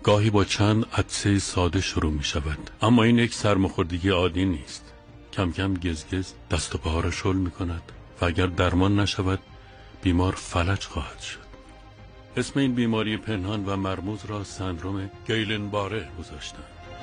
گاهی با چند عطسه ساده شروع می شود، اما این یک سرماخوردگی عادی نیست. کم کم گزگز دست و پاها را شل می کند و اگر درمان نشود بیمار فلج خواهد شد. اسم این بیماری پنهان و مرموز را سندروم گیلن باره گذاشتند.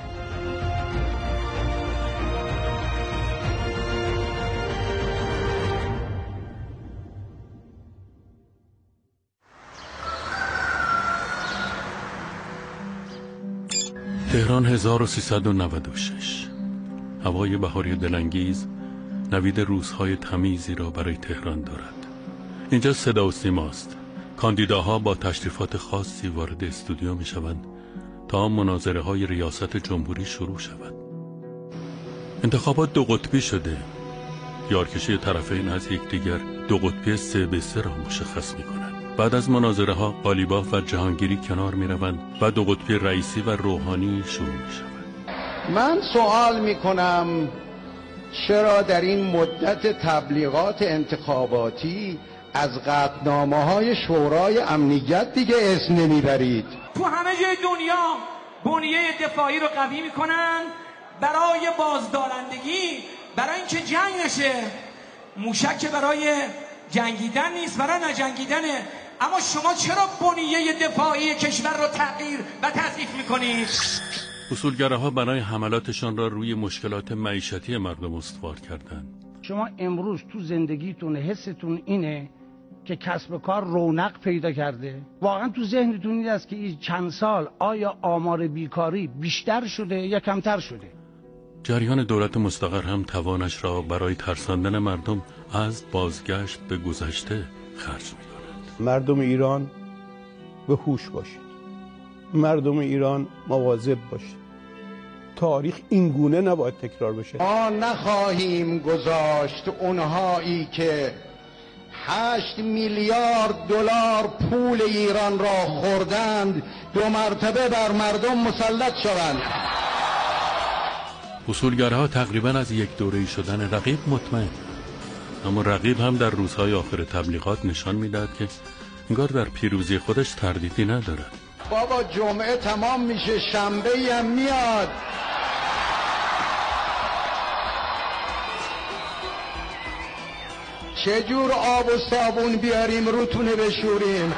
تهران 1396. هوای بهاری دلانگیز نوید روزهای تمیزی را برای تهران دارد. اینجا صدا و سیماست. کاندیداها با تشریفات خاصی وارد استودیو می شوند تا مناظره های ریاست جمهوری شروع شود. انتخابات دو قطبی شده. یارکشی طرفین از یکدیگر دو قطبی 3-3 را مشخص می کند. بعد از مناظره ها قالیباف و جهانگیری کنار می روند و دو قطبی رئیسی و روحانی شروع می شود. من سوال می کنم چرا در این مدت تبلیغات انتخاباتی از قطعنامه‌های شورای امنیت دیگه اسم نمیبرید؟ تو همه جای دنیا بنیه دفاعی رو قوی میکنن برای بازدارندگی، برای اینکه جنگ نشه. موشک برای جنگیدن نیست، برای نجنگیدنه. اما شما چرا بنیه دفاعی کشور رو تغییر و تضعیف میکنید؟ اصولگراها برای حملاتشان را روی مشکلات معیشتی مردم استوار کردند. شما امروز تو زندگیتون حستون اینه که کسب و کار رونق پیدا کرده؟ واقعا تو ذهنتون این است که این چند سال آیا آمار بیکاری بیشتر شده یا کمتر شده؟ جریان دولت مستقر هم توانش را برای ترساندن مردم از بازگشت به گذشته خرج می‌کند. مردم ایران به هوش باشید. مردم ایران مواظب باشید. تاریخ این گونه نباید تکرار بشه. ما نخواهیم گذاشت اونهایی که 8 میلیارد دلار پول ایران را خوردند 2 مرتبه بر مردم مسلط شوند. اصولگراها تقریبا از یک دوره‌ای شدن رقیب مطمئن، اما رقیب هم در روزهای آخر تبلیغات نشان میداد که انگار در پیروزی خودش تردیدی ندارد. بابا جمعه تمام میشه، شنبه هم میاد. چجور آب و صابون بیاریم روتونه بشوریم؟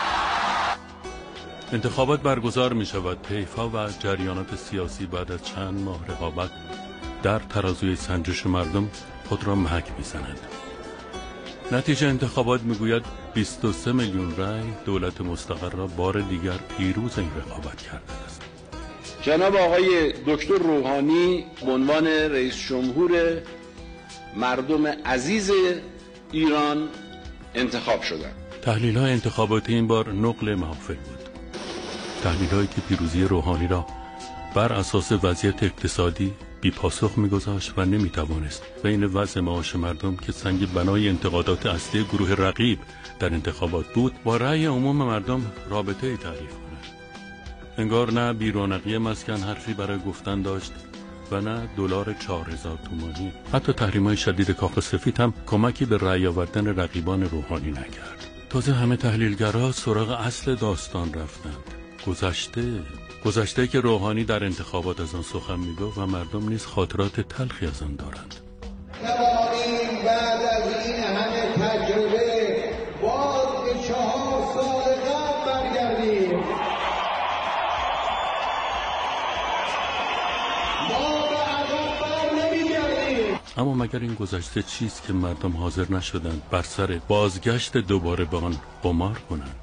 انتخابات برگزار می شود. طیف‌ها و جریانات سیاسی بعد از چند ماه رقابت در ترازوی سنجش مردم خود را محک می زنند. نتیجه انتخابات می گوید 23 میلیون رای دولت مستقر را بار دیگر پیروز این رقابت کرده است. جناب آقای دکتر روحانی به عنوان رئیس جمهور مردم عزیز ایران انتخاب شدند. تحلیل‌های انتخاباتی این بار نقل محافل بود. تحلیل‌هایی که پیروزی روحانی را بر اساس وضعیت اقتصادی بی پاسخ می‌گذاشت و نمی‌توانست بین وضع معاش مردم که سنگ بنای انتقادات اصلی گروه رقیب در انتخابات بود با رأی عموم مردم رابطه‌ای تعریف کند. انگار نه بی‌رونقی مسکن حرفی برای گفتن داشت و نه دلار 4000 تومانی. حتی تحریم‌های شدید کاخ سفید هم کمکی به رأی آوردن رقیبان روحانی نکرد. تازه همه تحلیلگرها سراغ اصل داستان رفتند. گذشته که روحانی در انتخابات از آن سخن میگفت و مردم نیز خاطرات تلخی از آن دارند. نباییم بعد از این همه تجربه باز به 4 سال قبل برگردیم. ما به عقب بر نمیگردیم. اما مگر این گذشته چیست که مردم حاضر نشدند بر سر بازگشت دوباره به آن قمار کنند؟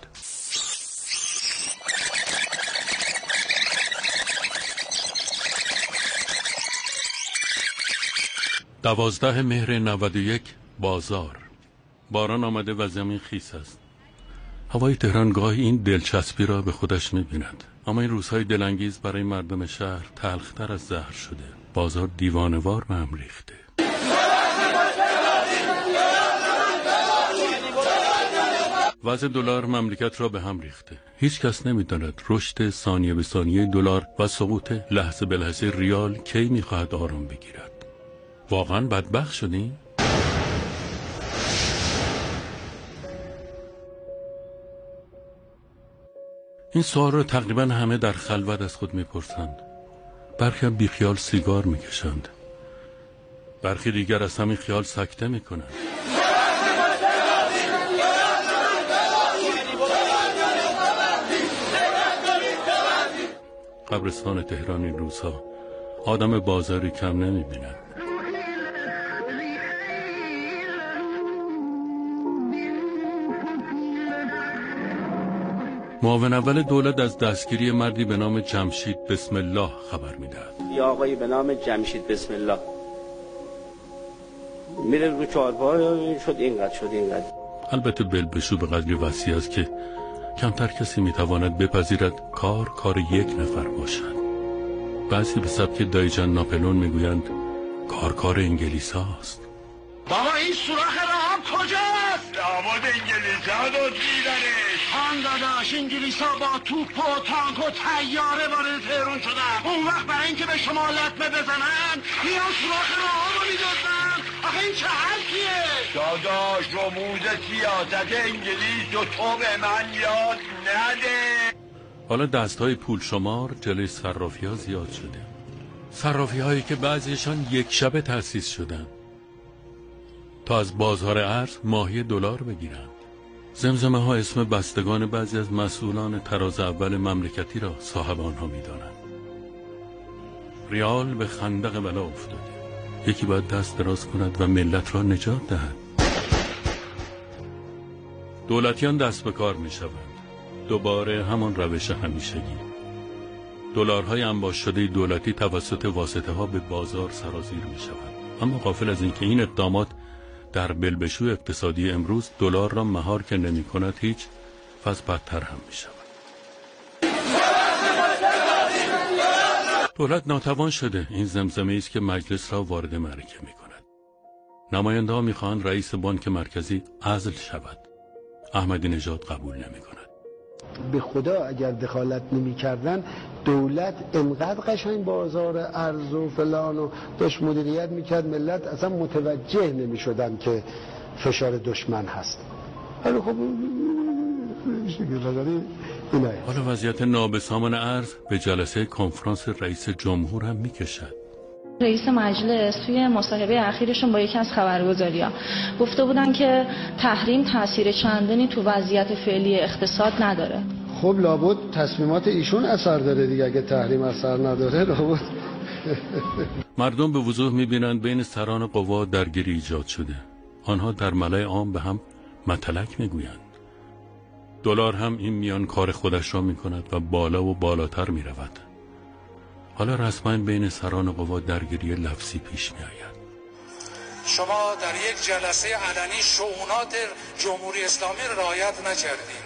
12 مهر 91 بازار. باران آمده و زمین خیس است. هوای تهران گاهی این دلچسبی را به خودش می‌بیند، اما این روزهای دلانگیز برای مردم شهر تلختر از زهر شده. بازار دیوانه‌وار به هم ریخته. وضع دلار مملکت را به هم ریخته. هیچ کس نمی‌داند رشد ثانیه به ثانیه دلار و سقوط لحظه به لحظه ریال کی می‌خواهد آرام بگیرد. واقعا بدبخت شدیم؟ این سوال رو تقریبا همه در خلوت از خود میپرسند. برخی هم بیخیال سیگار میکشند، برخی دیگر از همین خیال سکته میکنند. قبرستان تهران این روزها آدم بازاری کم نمیبیند. معاون اول دولت از دستگیری مردی به نام جمشید بسم الله خبر میدهد. یا آقایی به نام جمشید بسم الله میره رو چهارپای، شد اینقدر. البته بلبشو به قدری وسیع است که کمتر کسی میتواند بپذیرد کار یک نفر باشد. بعضی به سبک دایجان ناپلون میگویند کار انگلیس هاست. بابا این سوراخ راه کجاست؟ لابد انگلیس ها دزدیدنش. خان داداش، انگلیس ها با توپ و تانک و طیاره وارد تهران شدن. اون وقت برای اینکه به شما لطمه بزنن میان سوراخ راه رو میدزدن. آخه این چه حرفیه؟ داداش رموز سیاست انگلیس و تو به من یاد نده. حالا دستهای پول شمار جلوی صرافی ها زیاد شده. صرافی هایی که بعضیشان یک شبه تأسیس شدن تا از بازار ارز ماهی دلار بگیرند. زمزمه ها اسم بستگان بعضی از مسئولان تراز اول مملکتی را صاحب آنها می دانند. ریال به خندق بلا افتاده. یکی باید دست دراز کند و ملت را نجات دهد. دولتیان دست به کار می شوند. دوباره همان روش همیشگی. دلارهای انباش شده دولتی توسط واسطه ها به بازار سرازیر می شوند. اما غافل از اینکه این اقدامات در بلبشو اقتصادی امروز دلار را مهار که نمی کند هیچ، فز بدتر هم می شود. دولت ناتوان شده. این زمزمه است که مجلس را وارد معرکه می کند. نماینده ها می خواهند رئیس بانک مرکزی عزل شود. احمدی نژاد قبول نمی کند. به خدا اگر دخالت نمی کردن دولت انقدر قشنگ بازار ارز و فلان و داشت مدیریت میکرد، ملت اصلا متوجه نمی شدن که فشار دشمن هست. حالا خب حالا وضعیت نابسامان ارز به جلسه کنفرانس رئیس جمهور هم میکشد. رئیس مجلس توی مصاحبه اخیرشون با یکی از خبرگزاری‌ها گفته بودن که تحریم تاثیر چندانی تو وضعیت فعلی اقتصاد نداره. خب لابد تصمیمات ایشون اثر داره دیگه. اگه تحریم اثر نداره لابد. مردم به وضوح می‌بینند بین سران قوا درگیری ایجاد شده. آنها در ملأ عام به هم متلک می‌گویند. دلار هم این میان کار خودش را می‌کند و بالا و بالاتر می‌رود. حالا رسما بین سران قوا درگیری لفظی پیش می آید. شما در یک جلسه علنی شؤونات جمهوری اسلامی رعایت نکردید.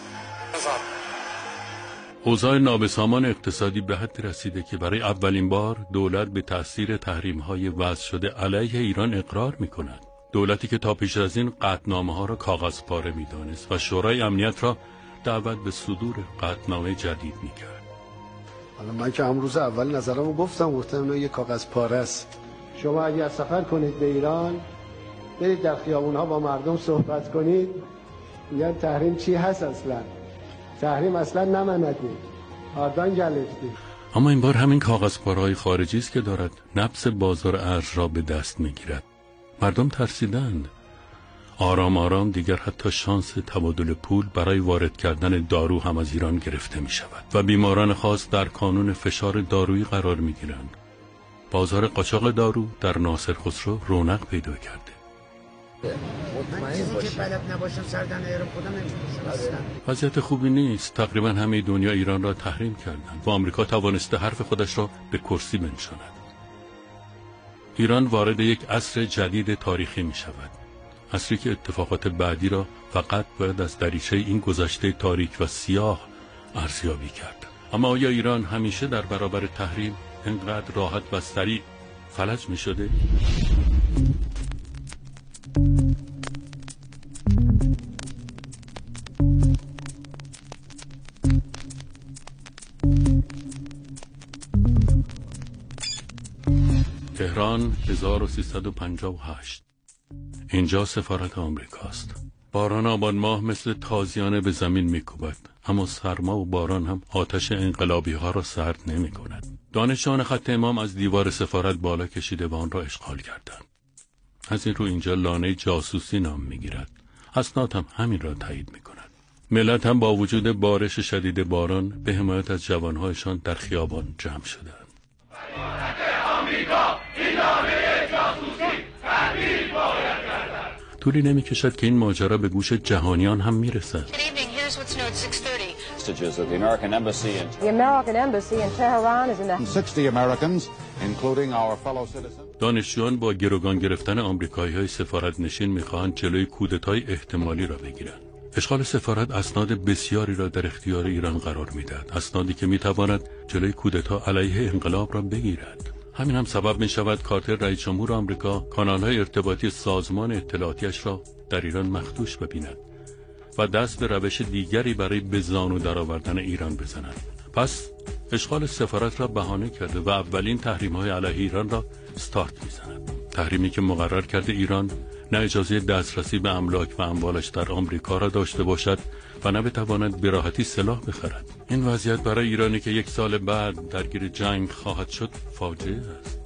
اوضاع نابسامان اقتصادی به حدی رسیده که برای اولین بار دولت به تأثیر تحریم‌های وضع شده علیه ایران اقرار می کند. دولتی که تا پیش از این قطعنامه‌ها را کاغذپاره می دانست و شورای امنیت را دعوت به صدور قطعنامه جدید می کرد. حالا من که امروز اول نظرمو گفتم اینا یه کاغذ پاره است. شما اگر سفر کنید به ایران، برید در خیابون‌ها با مردم صحبت کنید، میگن تحریم چی هست اصلا؟ تحریم اصلا نمندید. آردان گلفتی. اما این بار همین کاغذ پاره‌های خارجی است که دارد نبض بازار ارز را به دست می‌گیرد. مردم ترسیدند. آرام آرام دیگر حتی شانس تبادل پول برای وارد کردن دارو هم از ایران گرفته می شود و بیماران خاص در کانون فشار دارویی قرار می گیرند. بازار قاچاق دارو در ناصر خسرو رونق پیدا کرده. وضعیت خوبی نیست. تقریبا همه دنیا ایران را تحریم کردند و آمریکا توانسته حرف خودش را به کرسی بنشاند. ایران وارد یک عصر جدید تاریخی می شود. عصری که اتفاقات بعدی را فقط باید از دریچه این گذشته تاریک و سیاه ارزیابی کرد. اما آیا ایران همیشه در برابر تحریم انقدر راحت و سریع فلج می شده؟ تهران 1358. اینجا سفارت آمریکاست. باران آبان ماه مثل تازیانه به زمین میکوبد. اما سرما و باران هم آتش انقلابی ها را سرد نمی کند. دانشجویان خط امام از دیوار سفارت بالا کشیده و آن را اشغال کردند. از این رو اینجا لانه جاسوسی نام می گیرد. اسناد هم همین را تایید می کند. ملت هم با وجود بارش شدید باران به حمایت از جوانهایشان در خیابان جمع شدند. طولی نمی کشد که این ماجرا به گوش جهانیان هم می رسد. دانشجویان با گروگان گرفتن آمریکایی‌های سفارت نشین می‌خواهند جلوی کودتای احتمالی را بگیرند. اشغال سفارت اسناد بسیاری را در اختیار ایران قرار می‌دهد، اسنادی که می‌تواند جلوی کودتا علیه انقلاب را بگیرد. همین هم سبب می‌شود کارتر رئیس جمهور آمریکا کانال‌های ارتباطی سازمان اطلاعاتیش را در ایران مخدوش ببیند و دست به روش دیگری برای به زانو درآوردن ایران بزند. پس اشغال سفارت را بهانه کرده و اولین تحریم‌های علیه ایران را استارت می‌زند. تحریمی که مقرر کرده ایران نه اجازه دسترسی به املاک و اموالش در آمریکا را داشته باشد و نه بتواند به راحتی سلاح بخرد. این وضعیت برای ایرانی که 1 سال بعد درگیر جنگ خواهد شد فاجعه است.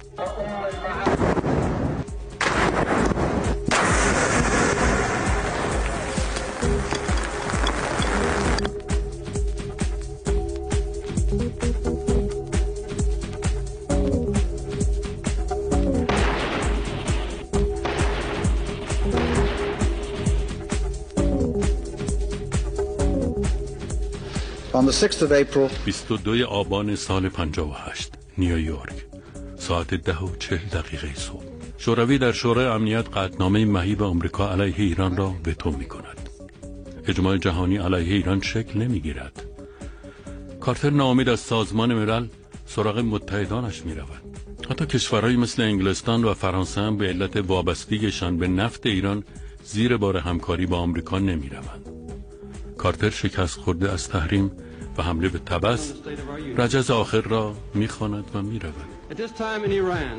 On the 6th of April 22 آبان سال 58 نیویورک ساعت 10:40 صبح شوروی در شورای امنیت قطعنامه مهیب آمریکا علیه ایران را وتو می‌کند. اجماع جهانی علیه ایران شکل نمی‌گیرد. کارتر ناامید از سازمان ملل سراغ متحدانش می‌رود. حتی کشورهایی مثل انگلستان و فرانسه هم به علت وابستگیشان به نفت ایران زیر بار همکاری با آمریکا نمی‌روند. کارتر شکست خورده از تحریم و حمله به طبس رجز آخر را می‌خواند و می‌رود. At this time in Iran,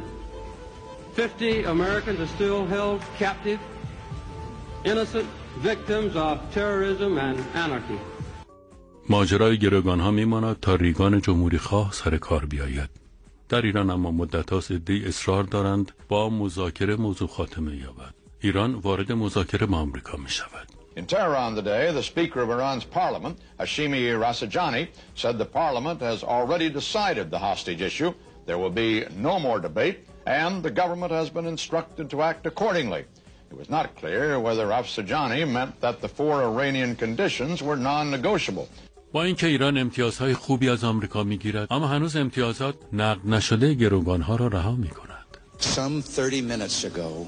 50 Americans are still held captive, innocent victims of terrorism and anarchy. ماجرای گروگان‌ها می‌ماند تا ریگان جمهوری خواه سر کار بیاید. در ایران اما مدت‌هاست عده‌ای اصرار دارند با مذاکره موضوع خاتمه یابد. ایران وارد مذاکره با آمریکا می‌شود. In Tehran today, the Speaker of Iran's parliament, Hashemi Rafsanjani, said the parliament has already decided the hostage issue. There will be no more debate, and the government has been instructed to act accordingly. It was not clear whether Rafsanjani meant that the 4 Iranian conditions were non-negotiable. با اینکه ایران امتیازهای خوبی از آمریکا میگیرد، اما هنوز امتیازات نقد نشده گروگانها را رها می‌کند. Some 30 minutes ago,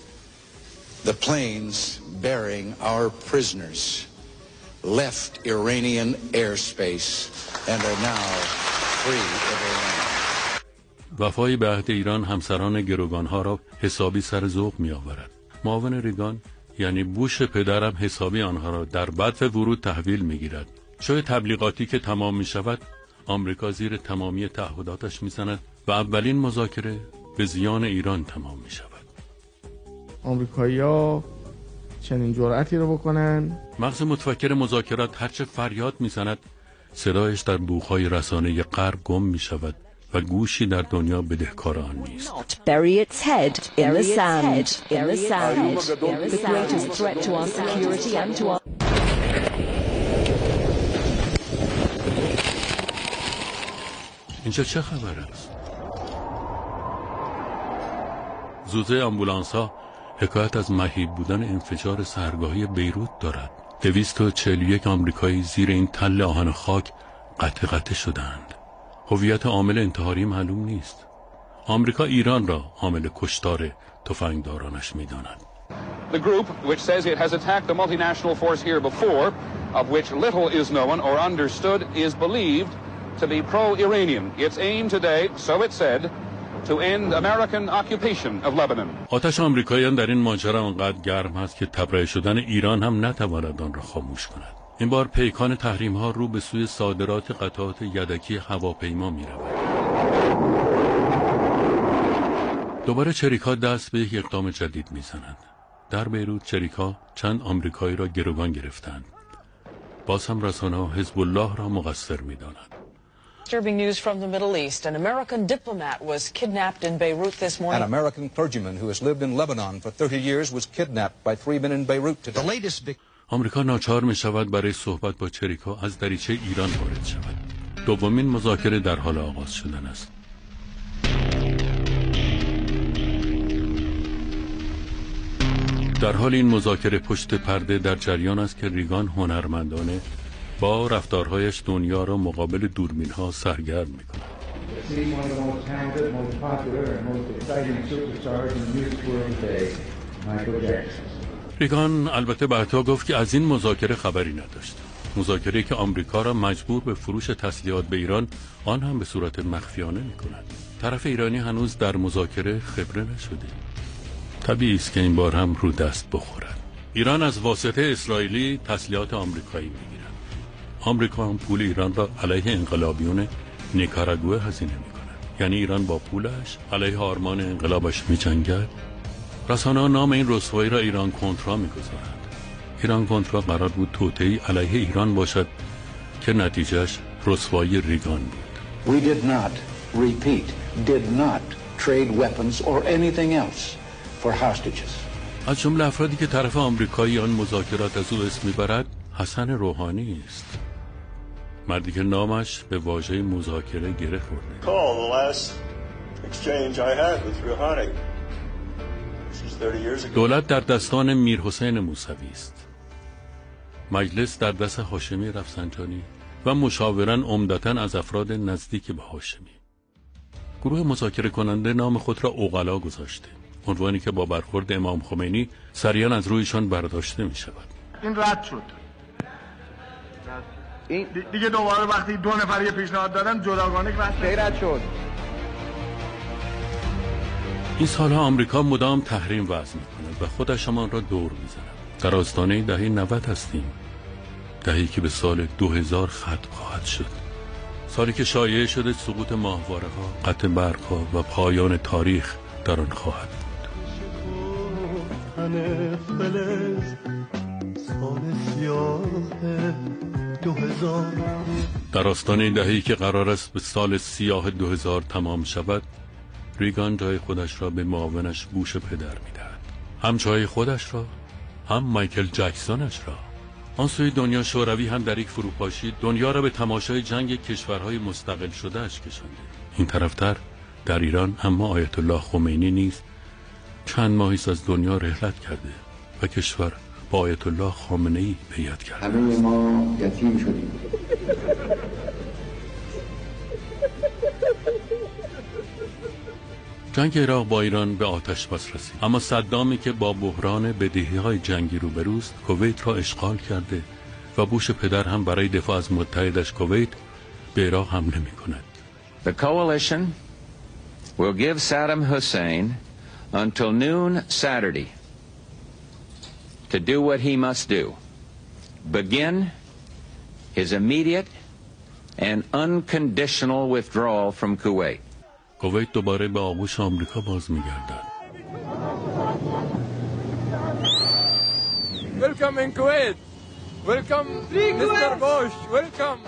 the planes bearing our prisoners left Iranian airspace and are now free of Iran. وفای به عهد ایران همسران گروگانها را حسابی سر ذوق می‌آورد. معاون ریگان یعنی بوش پدرم حسابی آنها را در بدو ورود تحویل می‌گیرد. شوی تبلیغاتی که تمام می‌شود، آمریکا زیر تمامی تعهداتش می‌زند و اولین مذاکره به زیان ایران تمام می‌شود. آمریکایی‌ها چنین جرأتی رو بکنن؟ مغز متفکر مذاکرات هرچه فریاد میزند صدایش در بوق‌های رسانه غرب گم میشود و گوشی در دنیا بدهکار آن نیست. Bury its head in the sand. In the sand. The greatest threat to our security and to our اینجا چه خبر است؟ زوزه آمبولانس‌ها حکایت از مهیب بودن انفجار سحرگاهی بیروت دارد. 241 آمریکایی زیر این تل آهن خاک قطع شدند. هویت عامل انتحاری معلوم نیست. آمریکا ایران را عامل کشتار تفنگدارانش می‌داند. The group, which says it has attacked a multinational force here before, of which little is known or understood, is believed to be pro-Iranian. Its aim today, so it said, to end American occupation of Lebanon. آتش آمریکاییان در این ماجرا آنقدر گرم است که تبرئه شدن ایران هم نتواند آن را خاموش کند. این بار پیکان تحریم‌ها رو به سوی صادرات قطعات یدکی هواپیما می‌رود. دوباره چریک‌ها دست به یک اقدام جدید می‌زنند. در بیروت چریک‌ها چند آمریکایی را گروگان گرفتند. باز هم رسانه‌ها حزب الله را مقصر می‌دانند. Disturbing news from the Middle East. An American diplomat was kidnapped in Beirut this morning. An American clergyman who has lived in Lebanon for 30 years was kidnapped by 3 men in Beirut today. The latest آمریکا ناچار می‌شود برای صحبت با چریکا از دریچه ایران وارد شود. دومین مذاکره در حال آغاز شدن است. در حال این مذاکره پشت پرده در جریان است که ریگان هنرمندانه با رفتارهایش دنیا را مقابل دوربین‌ها سرگرم می‌کند. ریگان البته بعدها گفت که از این مذاکره خبری نداشت. مذاکره‌ای که آمریکا را مجبور به فروش تسلیحات به ایران، آن هم به صورت مخفیانه می‌کند. طرف ایرانی هنوز در مذاکره خبره نشده. طبیعی است که این بار هم رو دست بخورد. ایران از واسطه اسرائیلی تسلیحات آمریکایی می‌گیرد. آمریکا هم پول ایران را علیه انقلابیون نیکاراگوئه هزینه می‌کند. یعنی ایران با پولش علیه آرمان انقلابش می‌جنگد. رسانه‌ها نام این رسوایی را ایران کنترا می‌گذارند. ایران کنترا قرار بود توطئه‌ای علیه ایران باشد که نتیجهش رسوایی ریگان بود. We did not, repeat, did not trade weapons or anything else for hostages. از جمله افرادی که طرف آمریکایی آن مذاکرات از او اسم میبرد حسن روحانی است. مردی که نامش به واژه مذاکره گره خورده. Call the last exchange I had with Rouhani. This was 30 years ago. دولت در دستان میرحسین موسوی است. مجلس در دست هاشمی رفسنجانی و مشاوران عمدتاً از افراد نزدیک به هاشمی. گروه مذاکره کننده نام خود را عقلا گذاشته. عنوانی که با برخورد امام خمینی سریعا از رویشان برداشته می شود. این رد شد. دیگه دوباره وقتی دو نفر یه پیشنهاد دادن جداگانه رد شد. این سالها آمریکا مدام تحریم وضع می کند و خودش همان را دور می زند. در آستانه دهه 90 هستیم. دهه‌ای که به سال 2000 ختم خواهد شد. سالی که شایعه شده سقوط ماهواره‌ها، قطع برق‌ها و پایان تاریخ در آن خواهد بود. در آستانه دهه‌ای که قرار است به سال سیاه 2000 تمام شود، ریگان جای خودش را به معاونش بوش پدر می‌دهد. هم جای خودش را، هم مایکل جکسونش را. آن سوی دنیا شوروی هم در یک فروپاشی دنیا را به تماشای جنگ کشورهای مستقل شده اش کشانده. این طرفتر در ایران اما آیت الله خمینی نیز چند ماهی از دنیا رحلت کرده و کشور با آیت الله خامنه‌ای بیعت کرده. همه ما یتیم شدیم. جنگ عراق با ایران به آتش بس رسید، اما صدامی که با بحران بدهی‌های جنگی روبروست کویت را اشغال کرده و بوش پدر هم برای دفاع از متحدش کویت به عراق حمله می‌کند. The coalition will give Saddam Hussein until noon Saturday to do what he must do. Begin his immediate and unconditional withdrawal from Kuwait. کویت دوباره به آغوش آمریکا باز می‌گردد. Welcome in Kuwait. Welcome Mr. Bush. Welcome.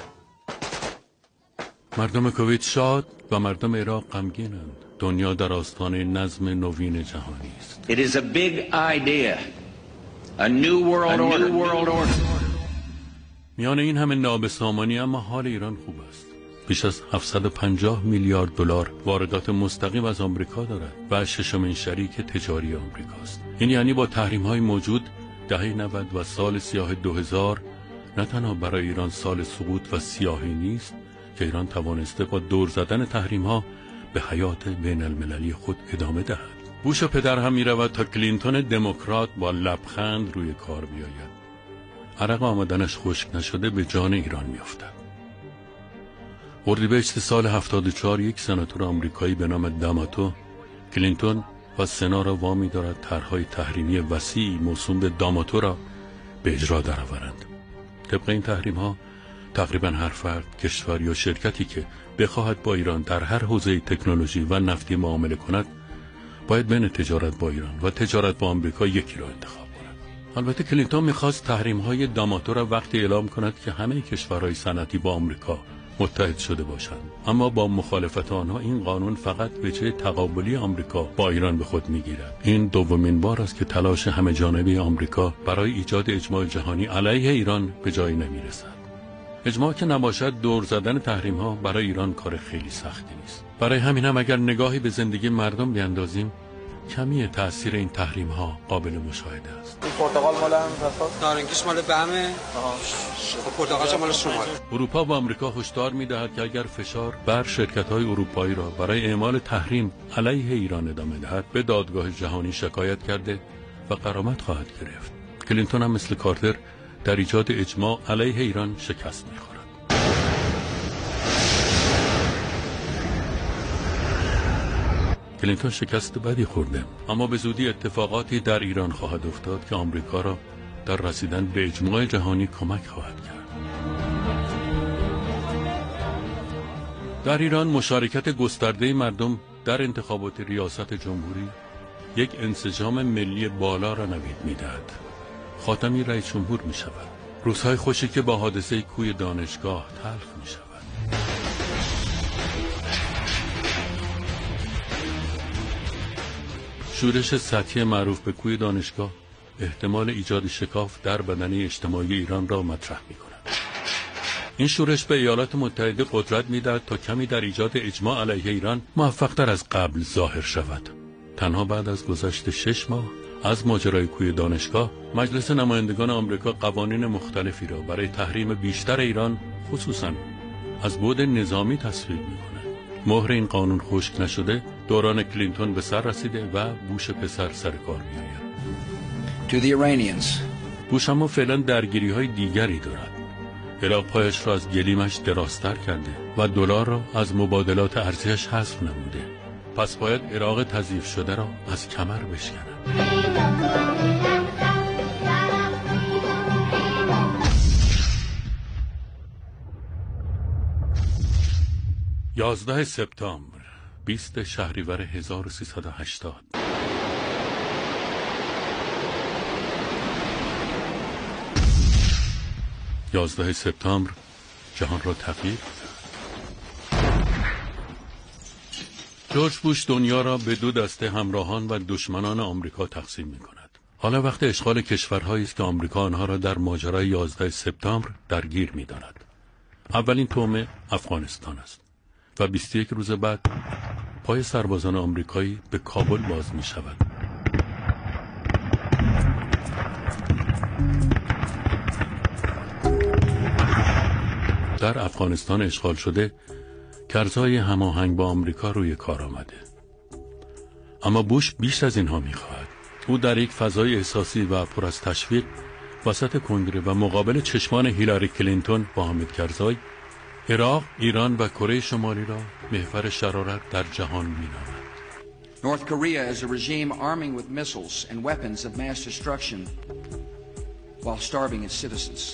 مردم کویت شاد و مردم عراق غمگینند. دنیا در آستانه نظم نوین جهانی است. It is a big idea. A new world order. میان این همه نابسامانی اما حال ایران خوب است. بیش از 750 میلیارد دلار واردات مستقیم از آمریکا دارد و ششمین شریک تجاری آمریکاست. این یعنی با تحریم‌های موجود دهه 90 و سال سیاه 2000 نه تنها برای ایران سال سقوط و سیاهی نیست که ایران توانسته با دور زدن تحریم‌ها به حیات بین المللی خود ادامه دهد. بوش پدر هم می‌رود تا کلینتون دموکرات با لبخند روی کار بیاید. عرق آمدنش خشک نشده به جان ایران می‌افتد. اردیبهشت سال 74 یک سناتور آمریکایی به نام داماتو کلینتون و سنا را وامی دارد طرح‌های تحریمی وسیعی موسوم به داماتو را به اجرا درآورند. طبق این تحریم‌ها تقریباً هر فرد، کشور یا شرکتی که بخواهد با ایران در هر حوزه تکنولوژی و نفتی معامله کند باید بین تجارت با ایران و تجارت با آمریکا یکی را انتخاب کند. البته کلینتون میخواست تحریم‌های داماتو را وقتی اعلام کند که همه کشورهای صنعتی با آمریکا متحد شده باشند، اما با مخالفت آنها این قانون فقط وجه تقابلی آمریکا با ایران به خود میگیرد. این دومین بار است که تلاش همه جانبه آمریکا برای ایجاد اجماع جهانی علیه ایران به جایی نمیرسد. اجماع که نباشد دور زدن تحریم‌ها برای ایران کار خیلی سختی نیست. برای همین هم اگر نگاهی به زندگی مردم بیندازیم، کمی تأثیر این تحریم‌ها قابل مشاهده است. این پرتقال مال هم نارنگیش مال بهمه. پرتقالش مال شمال. اروپا و آمریکا هشدار می‌دهد که اگر فشار بر شرکت‌های اروپایی را برای اعمال تحریم علیه ایران ادامه دهد، به دادگاه جهانی شکایت کرده و غرامت خواهد گرفت. کلینتون هم مثل کارتر در ایجاد اجماع علیه ایران شکست می‌خورد. کلینتون شکست بدی خورده، اما به زودی اتفاقاتی در ایران خواهد افتاد که آمریکا را در رسیدن به اجماع جهانی کمک خواهد کرد. در ایران مشارکت گسترده مردم در انتخابات ریاست جمهوری یک انسجام ملی بالا را نوید می‌دهد. خاتمی رئیس جمهور می‌شود. روزهای خوشی که با حادثه کوی دانشگاه تلخ می‌شود. شورش سطحی معروف به کوی دانشگاه احتمال ایجاد شکاف در بدنه اجتماعی ایران را مطرح می‌کند. این شورش به ایالات متحده قدرت می‌دهد تا کمی در ایجاد اجماع علیه ایران موفق‌تر از قبل ظاهر شود. تنها بعد از گذشت 6 ماه از ماجرای کوی دانشگاه، مجلس نمایندگان آمریکا قوانین مختلفی را برای تحریم بیشتر ایران، خصوصاً از بعد نظامی تصویب می‌کند. مهر این قانون خشک نشده، دوران کلینتون به سر رسیده و بوش پسر سر کار می‌آید. To the Iranians. بوش اما فعلا درگیری‌های دیگری دارد. عراق پایش را از گلیمش درازتر کرده و دلار را از مبادلات ارزیش حذف نموده. پس باید عراق تضعیف شده را از کمر بشکند. 11 سپتامبر 20 شهریور 1380. یازده سپتامبر جهان را تغییر داد. جورج بوش دنیا را به دو دسته همراهان و دشمنان آمریکا تقسیم می کند. حالا وقت اشغال کشورهایی است که آمریکا آنها را در ماجرای 11 سپتامبر درگیر می داند. اولین تومه افغانستان است و 21 روز بعد پای سربازان آمریکایی به کابل باز می شود. در افغانستان اشغال شده کرزای هماهنگ با آمریکا روی کار آمده. اما بوش بیش از اینها می‌خواهد. او در یک فضای احساسی و پر از تشویق وسط کنگره و مقابل چشمان هیلاری کلینتون با حامد کرزای، عراق، ایران و کره شمالی را محور شرارت در جهان می‌نامد. North Korea is a regime arming with missiles and weapons of mass destruction while starving its citizens.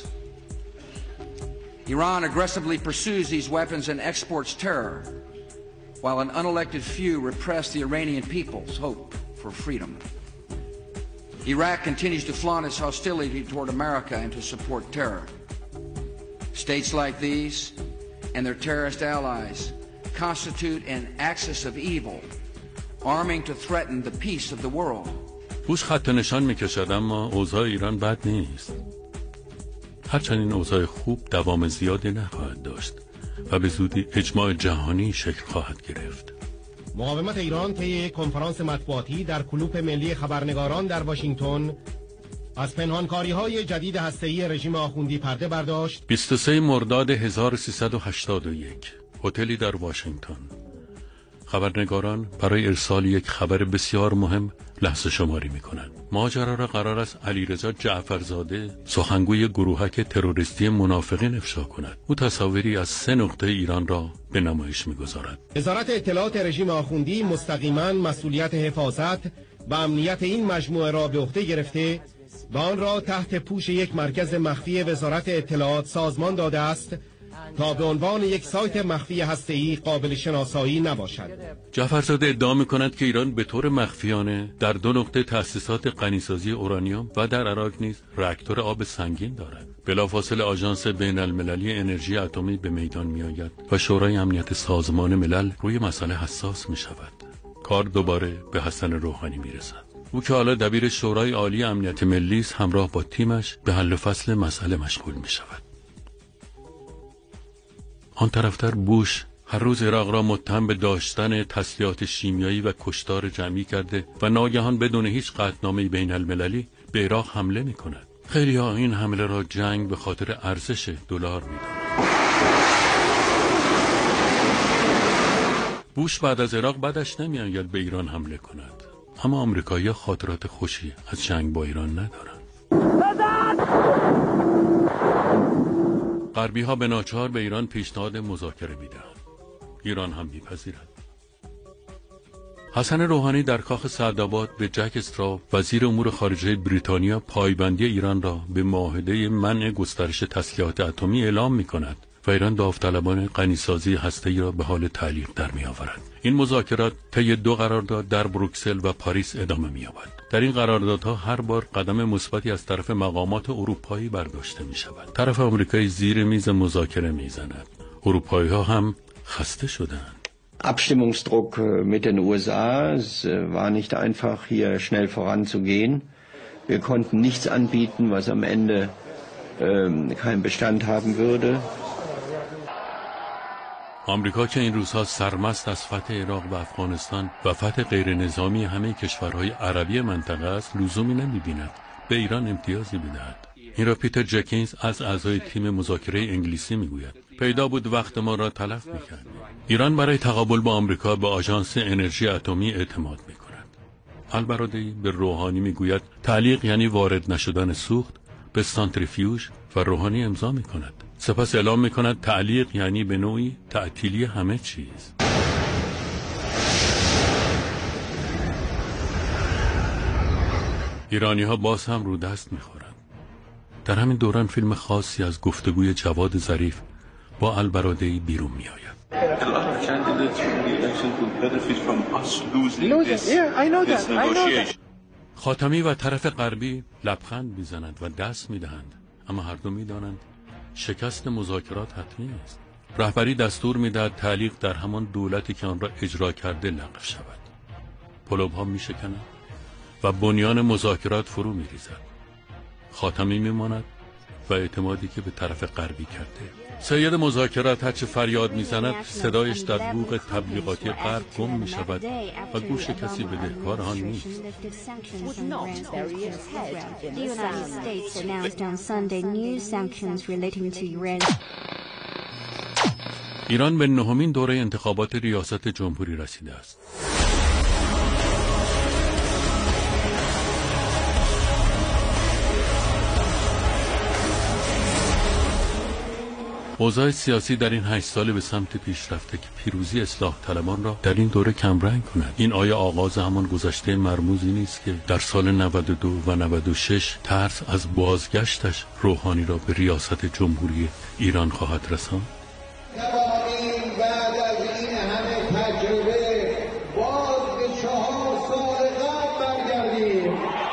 Iran aggressively pursues these weapons and exports terror, while an unelected few repress the Iranian people's hope for freedom. Iraq continues to flaunt its hostility toward America and to support terror. States like these and their terrorist allies constitute an axis of evil, arming to threaten the peace of the world. بوش خط نشان می‌کشد اما اوضاع ایران بد نیست. هرچند این اوضاع خوب دوام زیادی نخواهد داشت و به زودی اجماع جهانی شکل خواهد گرفت. مقاومت ایران طی یک کنفرانس مطبوعاتی در کلوپ ملی خبرنگاران در واشنگتن از پنهانکاری‌های جدید هسته‌ای رژیم آخوندی پرده برداشت. 23 مرداد 1381 هتلی در واشنگتن. خبرنگاران برای ارسال یک خبر بسیار مهم لحظه شماری می‌کنند. ماجرا را قرار است علیرضا جعفرزاده، سخنگوی گروهک تروریستی منافقین افشا کند. او تصاویری از 3 نقطه ایران را به نمایش می‌گذارد. وزارت اطلاعات رژیم آخوندی مستقیما مسئولیت حفاظت و امنیت این مجموعه را به عهده گرفته و آن را تحت پوش یک مرکز مخفی وزارت اطلاعات سازمان داده است تا به عنوان یک سایت مخفی هسته‌ای قابل شناسایی نباشد. جعفرزاده ادعا می‌کند که ایران به طور مخفیانه در 2 نقطه تأسیسات غنیسازی اورانیوم و در عراق نیز راکتور آب سنگین دارد. بلافاصله آژانس بین‌المللی انرژی اتمی به میدان می‌آید و شورای امنیت سازمان ملل روی مسئله حساس می‌شود. کار دوباره به حسن روحانی می‌رسد. او که حالا دبیر شورای عالی امنیت ملی است، همراه با تیمش به حل و فصل مسئله مشغول می‌شود. آن طرفتر بوش هر روز عراق را متهم به داشتن تسلیحات شیمیایی و کشتار جمعی کرده و ناگهان بدون هیچ قطعنامه بین المللی به عراق حمله می کند. خیلی ها این حمله را جنگ به خاطر ارزش دلار می دانند. بوش بعد از عراق بعدش نمی آید به ایران حمله کند، اما آمریکایی‌ها خاطرات خوشی از جنگ با ایران ندارند. غربی ها به ناچار به ایران پیشنهاد مذاکره میدهند. ایران هم میپذیرد. حسن روحانی در کاخ سعدآباد به جک استراو وزیر امور خارجه بریتانیا پایبندی ایران را به معاهده منع گسترش تسلیحات اتمی اعلام میکند و ایران داوطلبان غنیسازی هسته‌ای را به حال تعلیق در میآورد. این مذاکرات طی 2 قرارداد در بروکسل و پاریس ادامه می‌یابد. در این قراردادها هر بار قدم مثبتی از طرف مقامات اروپایی برداشته می‌شود. طرف آمریکایی زیر میز مذاکره می‌زند. اروپایی‌ها هم خسته شدند. Abstimmungsdruck mit den USA. Es war nicht einfach, hier schnell voranzugehen. Wir konnten nichts anbieten, was am Ende keinen Bestand haben würde. آمریکا که این روزها سرمست از فتح عراق و افغانستان و فتح غیر نظامی همه کشورهای عربی منطقه است، لزومی نمی‌بیند به ایران امتیازی بدهد. این را پیتر جکینز از اعضای تیم مذاکره انگلیسی میگوید. پیدا بود وقت ما را تلف می‌کردیم. ایران برای تقابل با آمریکا به آژانس انرژی اتمی اعتماد می‌کند. البرادعی به روحانی میگوید تعلیق یعنی وارد نشدن سوخت به سانتریفیوژ و روحانی امضا می‌کند. سپس اعلام می‌کند تعلیق یعنی به نوعی تعطیلی همه چیز. ایرانی‌ها باز هم رو دست می‌خورند. در همین دوران فیلم خاصی از گفتگوی جواد ظریف با البرادعی بیرون می‌آید. خاتمی و طرف غربی لبخند می‌زنند و دست می‌دهند، اما هر دو می‌دانند شکست مذاکرات حتمی است. رهبری دستور می‌دهد تعلیق در همان دولتی که آن را اجرا کرده لغو شود. پلوها می‌شکنند و بنیان مذاکرات فرو می‌ریزد. خاتمی می‌ماند و اعتمادی که به طرف غربی کرده. سید مذاکرات هرچه فریاد می‌زند صدایش در بوق تبلیغاتی غرب گم می‌شود و گوش کسی بدهکار آن نیست. ایران به 9مین دوره انتخابات ریاست جمهوری رسیده است. اوضاع سیاسی در این 8 ساله به سمت پیش رفته که پیروزی اصلاح طلبان را در این دوره کمرنگ کند. این آیا آغاز همان گذشته مرموزی نیست که در سال 92 و 96 ترس از بازگشتش روحانی را به ریاست جمهوری ایران خواهد رساند؟ نباییم بعد از این همه تجربه باز به 4 سال قبل برگردیم.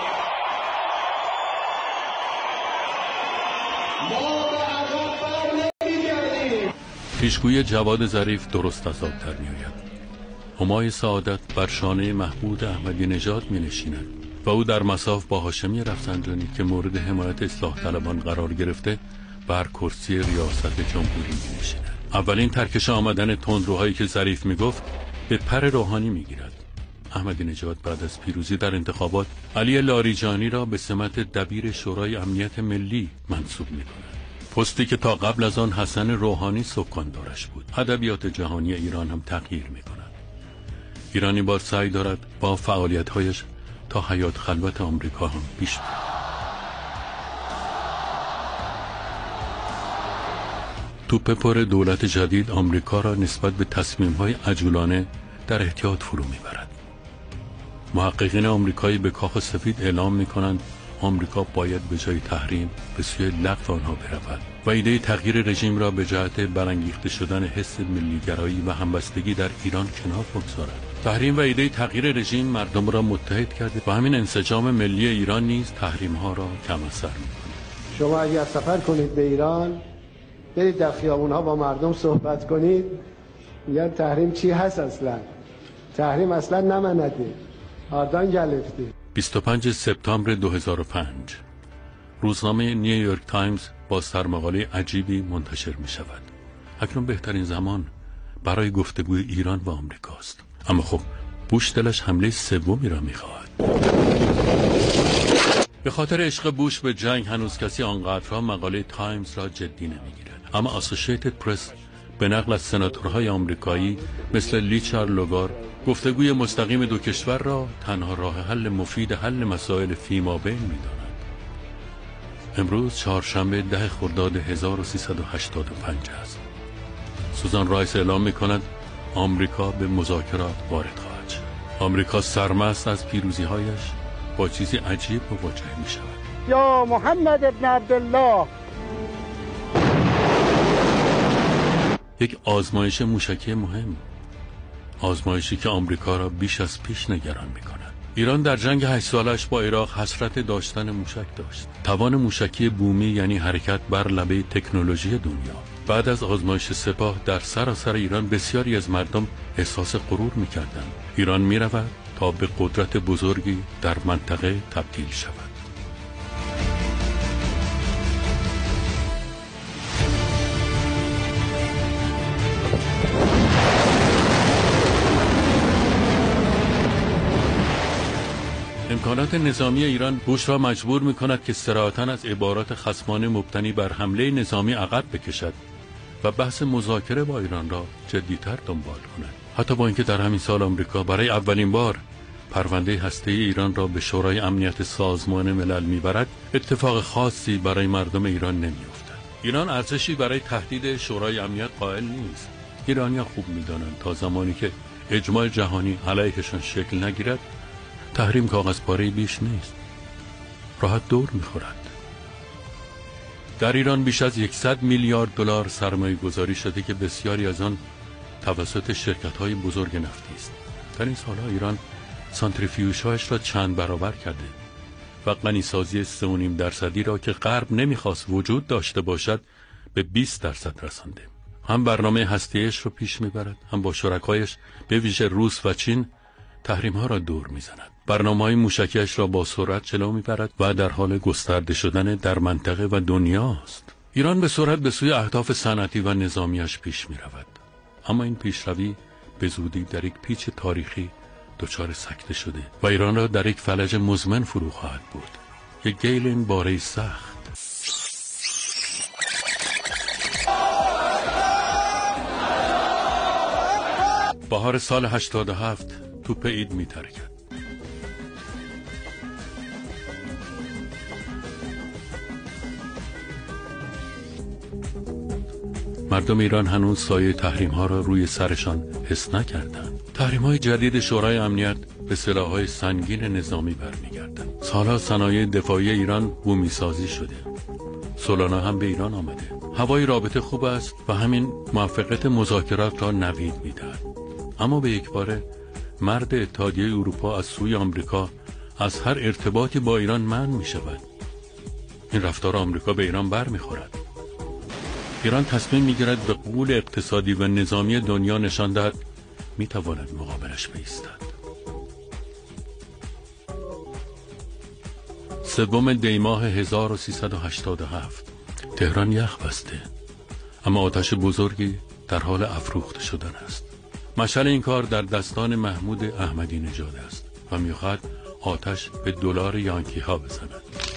پیشگوی جواد ظریف درست از آب در می‌آید. همای سعادت بر شانه محمود احمدی نژاد می‌نشیند و او در مصاف با هاشمی رفسنجانی که مورد حمایت اصلاح طلبان قرار گرفته بر کرسی ریاست جمهوری می‌نشیند. اولین ترکش آمدن تندروهایی که ظریف میگفت به پر روحانی می‌گیرد. احمدی نژاد بعد از پیروزی در انتخابات علی لاریجانی را به سمت دبیر شورای امنیت ملی منصوب می‌کند. پستی که تا قبل از آن حسن روحانی سکاندارش بود. ادبیات جهانی ایران هم تغییر می‌کند. ایران این بار سعی دارد با فعالیت‌هایش تا حیات خلوت آمریکا هم پیش برد. توپ پر دولت جدید آمریکا را نسبت به تصمیم‌های عجولانه در احتیاط فرو می‌برد. محققین آمریکایی به کاخ سفید اعلام می‌کنند آمریکا باید به جای تحریم به سوی لغو آنها برود و ایده تغییر رژیم را به جهت برانگیخته شدن حس ملیگرایی و همبستگی در ایران کنار بگذارد. تحریم و ایده تغییر رژیم مردم را متحد کرده و همین انسجام ملی ایران نیز تحریم ها را کم اثر می‌کند. شما اگر سفر کنید به ایران، برید در خیابون‌ها با مردم صحبت کنید، میگن تحریم چی هست اصلا؟ تحریم اصلا نمنده. آردان گرفته. 25 سپتامبر 2005 روزنامه نیویورک تایمز با سرمقاله عجیبی منتشر می شود. اکنون بهترین زمان برای گفتگوی ایران و آمریکاست. اما خب بوش دلش حمله سومی را می خواهد. به خاطر عشق بوش به جنگ هنوز کسی آنقدرها مقاله تایمز را جدی نمی گیرد. اما اسوسییتد پرس به نقل از سناتورهای آمریکایی مثل لیچار لوگار گفتگوی مستقیم دو کشور را تنها راه حل مفید حل مسائل فیمابین می‌داند. امروز چهارشنبه 10 خرداد 1385 است. سوزان رایس اعلام می‌کند آمریکا به مذاکرات وارد خواهد شد. آمریکا سرمست از پیروزی‌هایش با چیزی عجیب مواجه می‌شود. یا محمد ابن عبدالله، یک آزمایش موشکی مهم، آزمایشی که آمریکا را بیش از پیش نگران می‌کند. ایران در جنگ 8 سالش با عراق حسرت داشتن موشک داشت. توان موشکی بومی یعنی حرکت بر لبه تکنولوژی دنیا. بعد از آزمایش سپاه در سراسر ایران بسیاری از مردم احساس غرور می‌کردند. ایران می‌رود تا به قدرت بزرگی در منطقه تبدیل شود. امکانات نظامی ایران بوش را مجبور می‌کند که صراحتاً از عبارات خصمانه مبتنی بر حمله نظامی عقب بکشد و بحث مذاکره با ایران را جدی‌تر دنبال کند. حتی با اینکه در همین سال آمریکا برای اولین بار پرونده هسته‌ای ایران را به شورای امنیت سازمان ملل می‌برد، اتفاق خاصی برای مردم ایران نمی‌افتد. ایران ارزشی برای تهدید شورای امنیت قائل نیست. ایرانی‌ها خوب می‌دانند تا زمانی که اجماع جهانی علیهشان شکل نگیرد، تحریم کاغذ پاره بیش نیست. راحت دور می‌خورد. در ایران بیش از 100 میلیارد دلار سرمایه گذاری شده که بسیاری از آن توسط شرکت‌های بزرگ نفتی است. در این سالها ایران سانتریفیوژهایش را چند برابر کرده و غنیسازی 3.5% را که غرب نمی‌خواست وجود داشته باشد به 20% رسانده. هم برنامه هسته‌ایش را پیش می‌برد، هم با شرکایش به ویژه روس و چین تحریم‌ها را دور می‌زند. برنامه‌های موشکی‌اش را با سرعت جلو می‌برد و در حال گسترده شدن در منطقه و دنیاست. ایران به سرعت به سوی اهداف صنعتی و نظامیش پیش می‌رود. اما این پیشروی به زودی در یک پیچ تاریخی دچار سکته شده و ایران را در یک فلج مزمن فرو خواهد بود. یک گیل این باره سخت. بهار سال 87 توپ عید می‌ترکد. مردم ایران هنوز سایه تحریم‌ها را روی سرشان حس نکردند. تحریم‌های جدید شورای امنیت به سلاح‌های سنگین نظامی برمیگردند. سالها صنایع دفاعی ایران بومی‌سازی شده. سولانا هم به ایران آمده. هوای رابطه خوب است و همین موفقیت مذاکرات را نوید می‌دهد. اما به یکباره مرد اتحادیه اروپا از سوی آمریکا از هر ارتباطی با ایران منع می‌شود. این رفتار آمریکا به ایران برمی‌خورد. ایران تصمیم می‌گیرد به قول اقتصادی و نظامی دنیا نشان دهد می‌تواند مقابلش بایستد. 3 دی ماه 1387 تهران یخ بسته، اما آتش بزرگی در حال افروخته شدن است. مشعل این کار در دستان محمود احمدی نژاد است و می‌خواهد آتش به دلار یانکی ها بزند.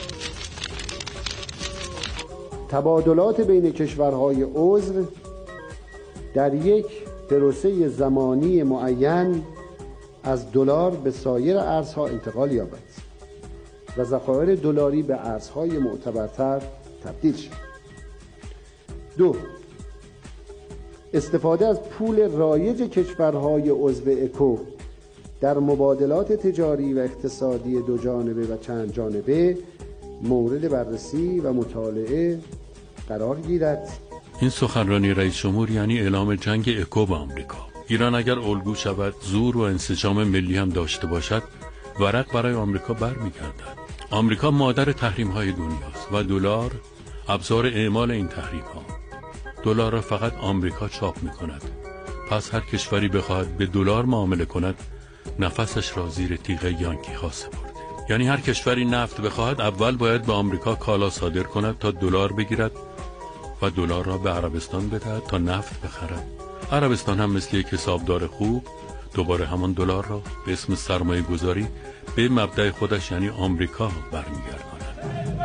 تبادلات بین کشورهای عضو در یک پروسه زمانی معین از دلار به سایر ارزها انتقال یابد و ذخایر دلاری به ارزهای معتبرتر تبدیل شد. 2. استفاده از پول رایج کشورهای عضو اکو در مبادلات تجاری و اقتصادی دو جانبه و چند جانبه مورد بررسی و مطالعه قرار گیرد. این سخنرانی رئیس جمهور یعنی اعلام جنگ اکو با آمریکا. ایران اگر الگو شود، زور و انسجام ملی هم داشته باشد، ورق برای آمریکا برمیگردد. آمریکا مادر تحریم‌های دنیاست و دلار ابزار اعمال این تحریم‌ها. دلار را فقط آمریکا چاپ می‌کند. پس هر کشوری بخواهد به دلار معامله کند، نفسش را زیر تیغ یانکی ها سپرده. یعنی هر کشوری نفت بخواهد اول باید به آمریکا کالا صادر کند تا دلار بگیرد و دلار را به عربستان بدهد تا نفت بخرد. عربستان هم مثل یک حسابدار خوب دوباره همان دلار را به اسم سرمایه گذاری به مبدأ خودش یعنی آمریکا برمیگرداند.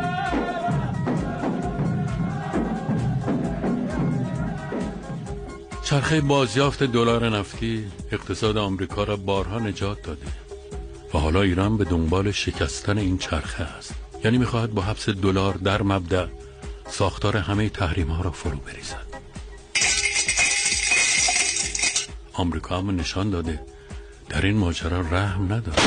چرخه بازیافت دلار نفتی اقتصاد آمریکا را بارها نجات داده و حالا ایران به دنبال شکستن این چرخه است. یعنی میخواهد با حبس دلار در مبدأ ساختار همه تحریم ها را فرو بریزد. آمریکا هم نشان داده در این ماجرا رحم ندارد.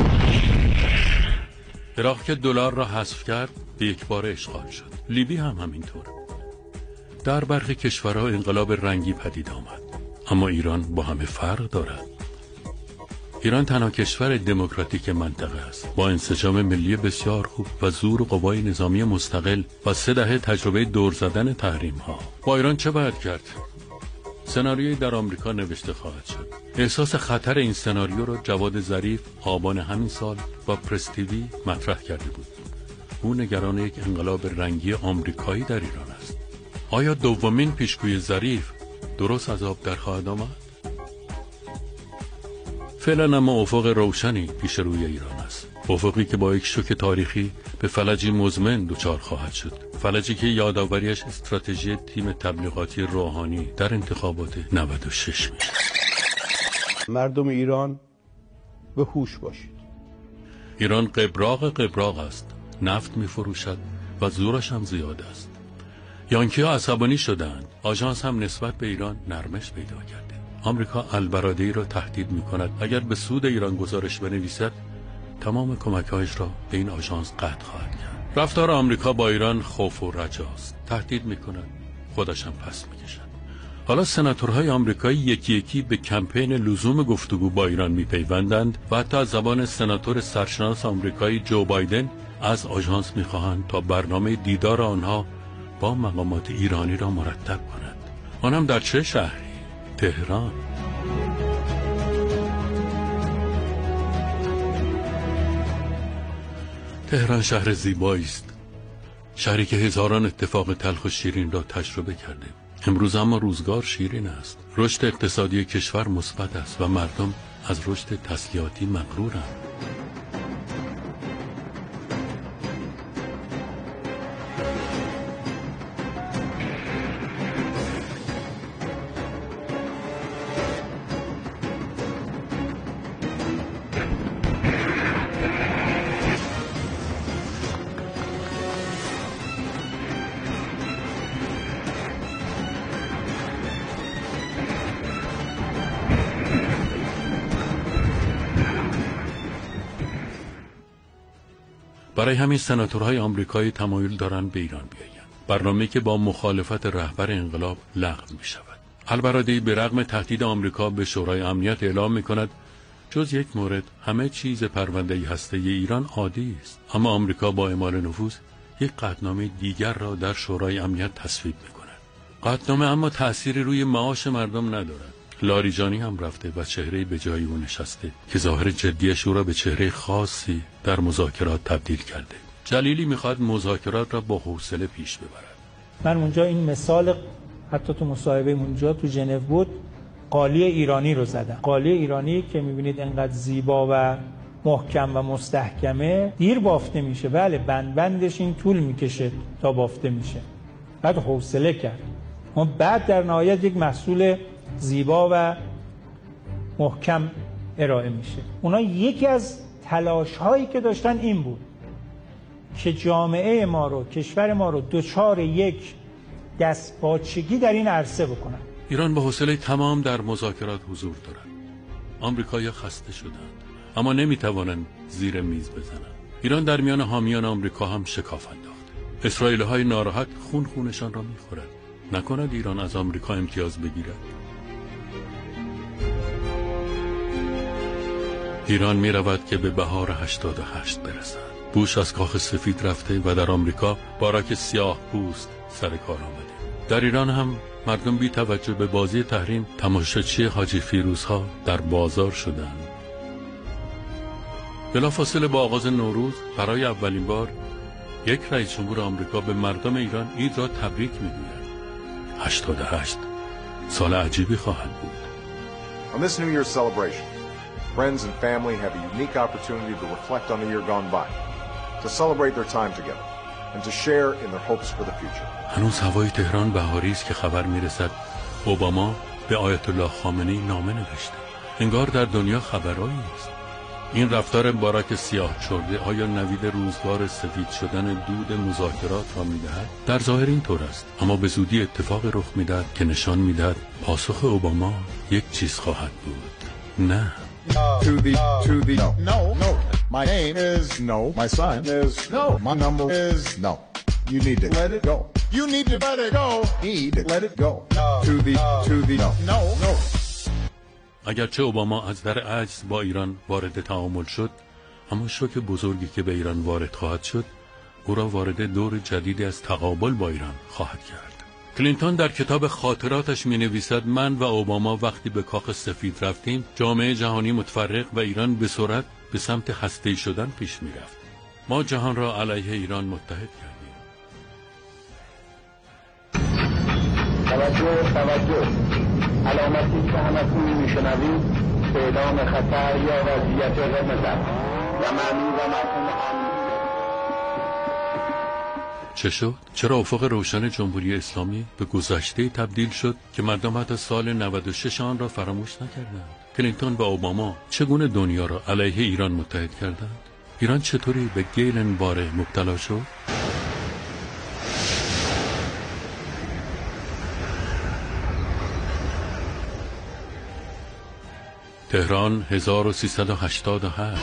عراق که دلار را حذف کرد به یک بار اشغال شد. لیبی هم همینطور. در برخی کشورها انقلاب رنگی پدید آمد، اما ایران با همه فرق دارد. ایران تنها کشور دموکراتیک منطقه است با انسجام ملی بسیار خوب و زور و قوای نظامی مستقل و 3 دهه تجربه دور زدن تحریم ها. با ایران چه باید کرد؟ سناریویی در آمریکا نوشته خواهد شد. احساس خطر این سناریو را جواد ظریف آبان همین سال با پرس تیوی مطرح کرده بود. او نگران یک انقلاب رنگی آمریکایی در ایران است. آیا دومین پیشگویی ظریف درست از آب در خواهد آمد؟ فعلا اما افق روشنی پیش روی ایران است. افقی که با یک شوک تاریخی به فلجی مزمن دچار خواهد شد. فلجی که یادآوریش استراتژی تیم تبلیغاتی روحانی در انتخابات 96 میشه. مردم ایران به هوش باشید. ایران قبراق است. نفت میفروشد و زورش هم زیاد است. یانکی ها عصبانی شدند. آژانس هم نسبت به ایران نرمش پیدا کرده. آمریکا البرادعی را تهدید می کند اگر به سود ایران گزارش بنویسد تمام کمک‌هایش را به این آژانس قطع خواهد کرد. رفتار آمریکا با ایران خوف و رجاست. تهدید می کند، خودش هم پس می کشد. حالا سناتورهای آمریکایی یکی یکی به کمپین لزوم گفتگو با ایران می پیوندند و حتی از زبان سناتور سرشناس آمریکایی جو بایدن از آژانس می خواهند تا برنامه دیدار آنها با مقامات ایرانی را مرتب کند. آن هم در چه شهری؟ تهران. تهران شهر زیبایی است. شهری که هزاران اتفاق تلخ و شیرین را تجربه کرده. امروز اما روزگار شیرین است. رشد اقتصادی کشور مثبت است و مردم از رشد تسلیحاتی مغرورند. برای همین سناتورهای آمریکایی تمایل دارند به ایران بیایند. برنامه‌ای که با مخالفت رهبر انقلاب لغو می شود. البرادعی به رغم تهدید آمریکا به شورای امنیت اعلام می کند جز یک مورد همه چیز پرونده هسته‌ای ایران عادی است. اما آمریکا با اعمال نفوذ یک قطعنامه دیگر را در شورای امنیت تصویب می کند. قطعنامه اما تأثیری روی معاش مردم ندارد. لاریجانی هم رفته و چهره به جای او نشسته که ظاهر جدیش او را به چهره خاصی در مذاکرات تبدیل کرده. جلیلی میخواد مذاکرات را با حوصله پیش ببرد. من اونجا این مثال حتی تو مصاحبه اونجا تو ژنو بود، قالی ایرانی رو زدم. قالی ایرانی که میبینید انقدر زیبا و محکم و مستحکمه دیر بافته میشه. بله بندش این طول میکشه تا بافته میشه. بعد حوصله کرد. اما بعد در نهایت یک محصول زیبا و محکم ارائه میشه. اونا یکی از تلاش هایی که داشتن این بود که جامعه ما رو، کشور ما رو دچار یک دستپاچگی در این عرصه بکنن. ایران به حوصله تمام در مذاکرات حضور دارد. آمریکایی‌ها خسته شدند اما نمیتوانند زیر میز بزنند. ایران در میان حامیان آمریکا هم شکاف انداخت. اسرائیلی‌های ناراحت خونشان را می‌خورند. نکند ایران از آمریکا امتیاز بگیرد. ایران می‌رود که به بهار 88 برسد. بوش از کاخ سفید رفته و در آمریکا باراک سیاه پوست سر کار آمده. در ایران هم مردم بی توجه به بازی تحریم تماشاچی حاجی فیروزها در بازار شدند. بلافاصله با آغاز نوروز برای اولین بار یک رئیس جمهور آمریکا به مردم ایران عید را تبریک می‌گوید. 88 سال عجیبی خواهد بود. On this New Year's celebration, friends and family have a unique opportunity to reflect on the year gone by, to celebrate their time together, and to share in their hopes for the future. هنوز هوای تهران بهاری است که خبر میرسد اوباما به آیت الله خامنه‌ای نامه نوشته. انگار در دنیا خبرایی است. این رفتار باراک سیاه چرده آیا نوید روزگار سفید شدن دود مذاکرات را میدهد؟ در ظاهر این طور است، اما به زودی اتفاق رخ میدهد که نشان میدهد پاسخ اوباما یک چیز خواهد بود. نه. No. My name is no. My sign is no. My number is no. You need to let it go. You need to let it go. Need to let it go. To the no. اگرچه اوباما از در عجز با ایران وارد تعامل شد، اما شوک بزرگی که به ایران وارد خواهد شد او را وارد دور جدیدی از تقابل با ایران خواهد کرد. کلینتون در کتاب خاطراتش می نویسد من و اوباما وقتی به کاخ سفید رفتیم جامعه جهانی متفرق و ایران به سرعت به سمت هسته‌ای شدن پیش می رفت. ما جهان را علیه ایران متحد کردیم. توجه علامتی که همکنون میشنوید اعلام خطر یا وضعیت قرمز است و معنی و مفهوم چه شد؟ چرا افق روشن جمهوری اسلامی به گذشته تبدیل شد که مردم حتی سال 96 آن را فراموش نکردند؟ کلینتون و اوباما چگونه دنیا را علیه ایران متحد کردند؟ ایران چطوری به گیلن باره مبتلا شد؟ تهران 1388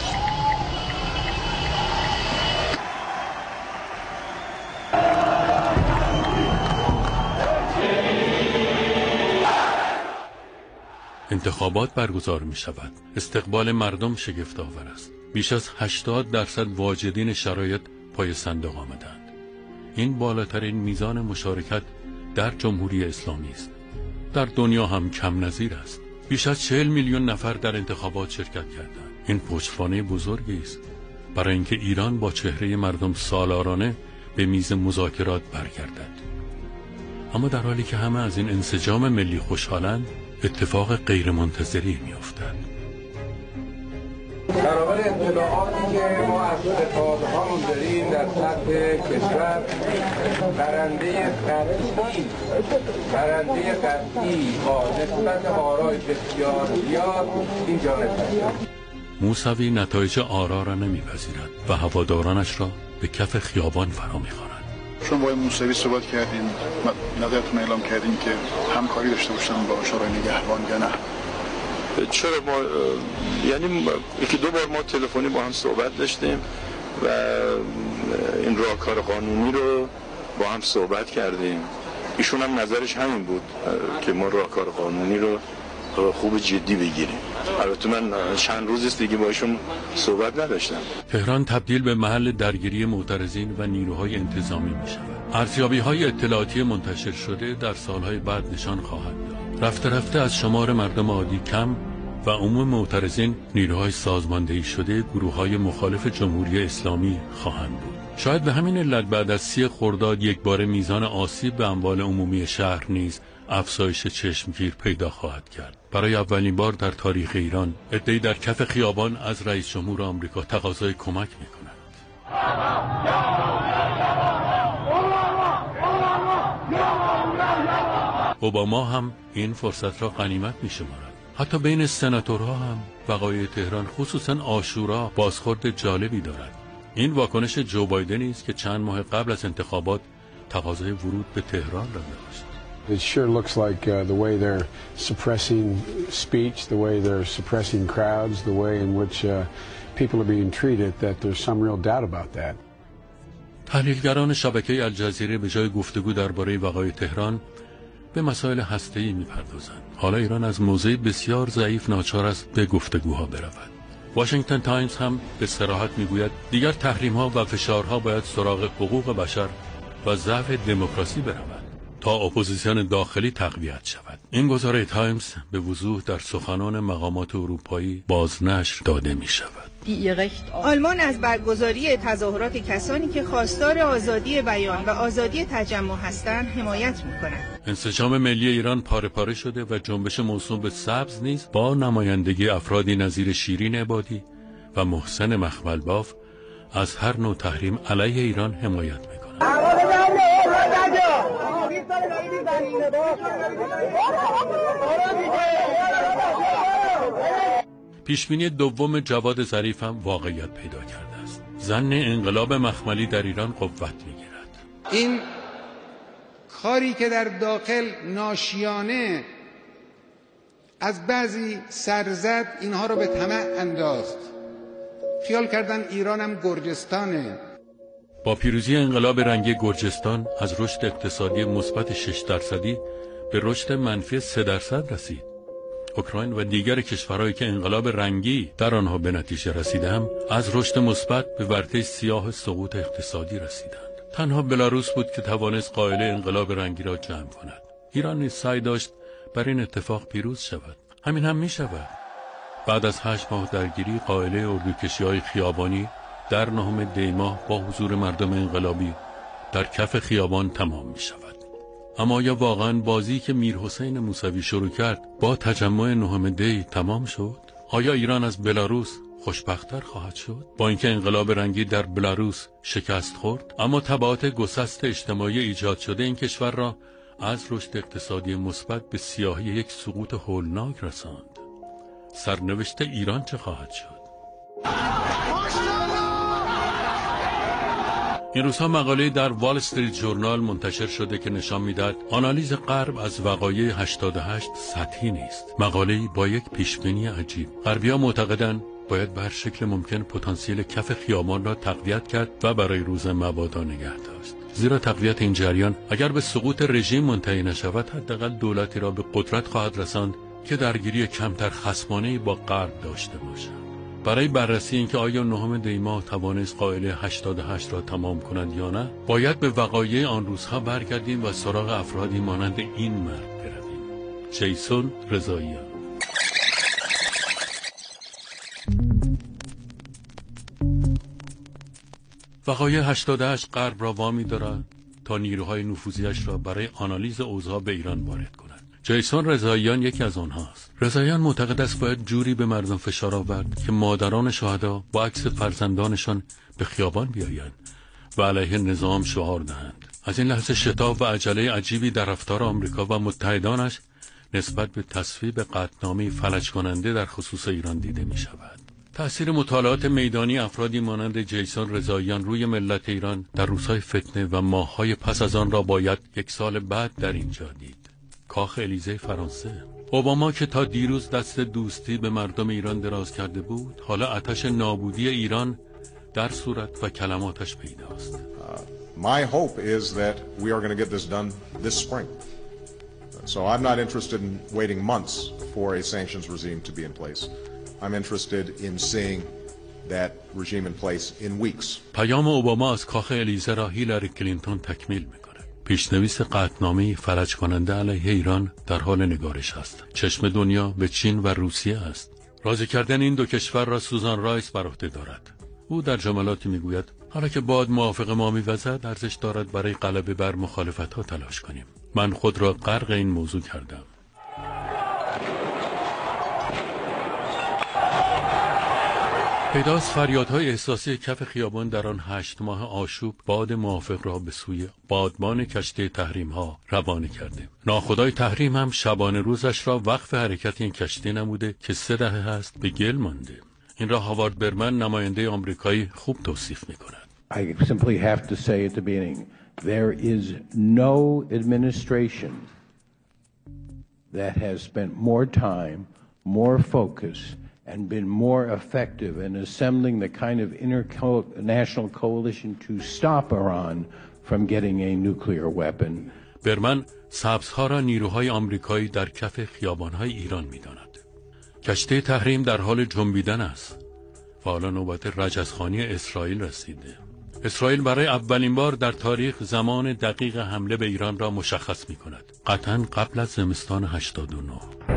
انتخابات برگزار می شود. استقبال مردم شگفت‌آور است. بیش از 80% واجدین شرایط پای صندوق آمدند. این بالاترین میزان مشارکت در جمهوری اسلامی است. در دنیا هم کم نظیر است. بیش از 40 میلیون نفر در انتخابات شرکت کردند. این پشتوانه بزرگی است برای اینکه ایران با چهره مردم سالارانه به میز مذاکرات برگردد. اما در حالی که همه از این انسجام ملی خوشحالند، اتفاق غیرمنتظری می‌افتد. برابر اطلاعاتی که ما از اتحادهامون داریم در سطح کشور برنده قطعی با نسبت آرای بسیار زیاد اینجا نشسته. موسوی نتایج آرا را نمیپذیرد و هوادارانش را به کف خیابان فرا می‌خواند. چون با موسوی صحبت کردیم، نظرتون اعلام کردیم که همکاری داشته باشن با شورای نگهبان یا نه؟ چرا ما یعنی یکی دو بار ما تلفنی با هم صحبت داشتیم و این راهکار قانونی رو با هم صحبت کردیم. ایشون هم نظرش همین بود که ما راهکار قانونی رو خوب جدی بگیریم. البته من چند روز است دیگه با ایشون صحبت نداشتم. تهران تبدیل به محل درگیری معترضین و نیروهای انتظامی می شود. ارزیابی‌های اطلاعاتی منتشر شده در سالهای بعد نشان خواهد داد. رفته رفته از شمار مردم عادی کم و عموم معترضین نیروهای سازماندهی شده گروه‌های مخالف جمهوری اسلامی خواهند بود. شاید به همین علت بعد از 30 خرداد یک بار میزان آسیب به اموال عمومی شهر نیز افزایش چشمگیر پیدا خواهد کرد. برای اولین بار در تاریخ ایران عده‌ای در کف خیابان از رئیس جمهور آمریکا تقاضای کمک می‌کنند. اوباما هم این فرصت را غنیمت می‌شمارد. حتی بین سناتورها هم وقایع تهران خصوصاً عاشورا بازخورد جالبی دارد. این واکنش جو بایدنی است که چند ماه قبل از انتخابات تقاضای ورود به تهران را داشت. It sure looks like the way they're suppressing speech, the way they're suppressing crowds, the way in which people are being treated, that there's some real doubt about that. تحلیلگران شبکه الجزیره به جای گفتگو درباره وقایع تهران به مسائل هسته‌ای می‌پردازند. حالا ایران از موضع بسیار ضعیف ناچار است به گفتگوها برود. واشنگتن تایمز هم به صراحت میگوید دیگر تحریم‌ها و فشارها باید سراغ حقوق بشر و ضعف دموکراسی برود تا اپوزیسیون داخلی تقویت شود. این گزاره تایمز به وضوح در سخنان مقامات اروپایی بازنشر داده می‌شود. آلمان از برگزاری تظاهرات کسانی که خواستار آزادی بیان و آزادی تجمع هستند حمایت می‌کند. انسجام ملی ایران پاره پاره شده و جنبش موسوم به سبز نیز با نمایندگی افرادی نظیر شیرین عبادی و محسن مخملباف از هر نوع تحریم علیه ایران حمایت می‌کند. پیشبینی دوم جواد ظریف هم واقعیت پیدا کرده است. ظن انقلاب مخملی در ایران قوت می‌گیرد. این کاری که در داخل ناشیانه از بعضی سرزد اینها رو به طمع انداخت. خیال کردن ایران هم گرجستانه. با پیروزی انقلاب رنگی گرجستان از رشد اقتصادی مثبت 6% به رشد منفی 3% رسید. اوکراین و دیگر کشورهایی که انقلاب رنگی در آنها به نتیجه رسیده هم از رشد مثبت به ورطه سیاه سقوط اقتصادی رسیدند. تنها بلاروس بود که توانست قائله انقلاب رنگی را جمع کند. ایران نیز سعی داشت بر این اتفاق پیروز شود. همین هم می شود. بعد از 8 ماه درگیری قائله اردوکشی‌های خیابانی در 9 دی ماه با حضور مردم انقلابی در کف خیابان تمام می شود. اما آیا واقعا بازی که میرحسین موسوی شروع کرد با تجمع 9 دی تمام شد؟ آیا ایران از بلاروس خوشبخت‌تر خواهد شد؟ با اینکه انقلاب رنگی در بلاروس شکست خورد، اما تبعات گسست اجتماعی ایجاد شده این کشور را از رشد اقتصادی مثبت به سیاهی یک سقوط هولناک رساند. سرنوشت ایران چه خواهد شد؟ این روزها مقاله در وال استریت جورنال منتشر شده که نشان می‌دهد آنالیز غرب از وقایع 88 سطحی نیست. مقاله‌ای با یک پیشبینی عجیب. غربی‌ها معتقدند باید به هر شکل ممکن پتانسیل کف خیابان را تقویت کرد و برای روز مبادا نگه داشت. زیرا تقویت این جریان اگر به سقوط رژیم منتهی نشود، حداقل دولتی را به قدرت خواهد رساند که درگیری کمتر خصمانه‌ای با غرب داشته باشد. برای بررسی اینکه آیا 9 دی ماه توانست قائله 88 را تمام کند یا نه، باید به وقایع آن روزها برگردیم و سراغ افرادی مانند این مرد برویم. جیسون رضاییان. وقایع 88 غرب را وامی دارد تا نیروهای نفوذیش را برای آنالیز اوضاع به ایران وارد کند. جیسون رضاییان یکی از آنهاست. رضاییان معتقد است باید جوری به مردم فشار آورد که مادران شهدا با عکس فرزندانشان به خیابان بیایند و علیه نظام شعار دهند. از این لحظه شتاب و عجله عجیبی در رفتار آمریکا و متحدانش نسبت به تصویب قطعنامه فلج کننده در خصوص ایران دیده می شود. تأثیر مطالعات میدانی افرادی مانند جیسون رضاییان روی ملت ایران در روزهای فتنه و ماه‌های پس از آن را باید 1 سال بعد در اینجا دید. کاخ الیزه فرانسه. اوباما که تا دیروز دست دوستی به مردم ایران دراز کرده بود، حالا آتش نابودی ایران در صورت و کلماتش پیداست. My hope is that we are going to get this done this spring. So I'm not interested in waiting months for a sanctions regime to be in place. I'm interested in seeing that regime in place in weeks. پیام اوباما از کاخ الیزه را هیلاری کلینتون تکمیل می‌کند. پیشنویس قطعنامه فلج کننده علیه ایران در حال نگارش است. چشم دنیا به چین و روسیه است. راضی کردن این دو کشور را سوزان رایس بر عهده دارد. او در جملاتی میگوید حالا که باد موافق ما می‌وزد، ارزش دارد برای غلبه بر مخالفت‌ها تلاش کنیم. من خود را غرق این موضوع کردم. پیداست فریادهای احساسی کف خیابان در آن 8 ماه آشوب باد موافق را به سوی بادبان کشتی تحریم‌ها روانه کرده. ناخدای تحریم هم شبانه روزش را وقف حرکت این کشتی نموده که 3 دهه است به گل مانده. این را هاوارد برمن نماینده آمریکایی خوب توصیف می‌کند. I simply have to say at the beginning, there is no administration that has spent more time, more focus, and been more effective in assembling the kind of international coalition to stop Iran from getting a nuclear weapon. برمن سبزها را نیروهای آمریکایی در کف خیابانهای ایران می‌داند. کشتی تحریم در حال جنبیدن است و حالا نوبت رجزخوانی اسرائیل رسیده. اسرائیل برای اولین بار در تاریخ زمان دقیق حمله به ایران را مشخص می‌کند. قطعاً قبل از زمستان 89.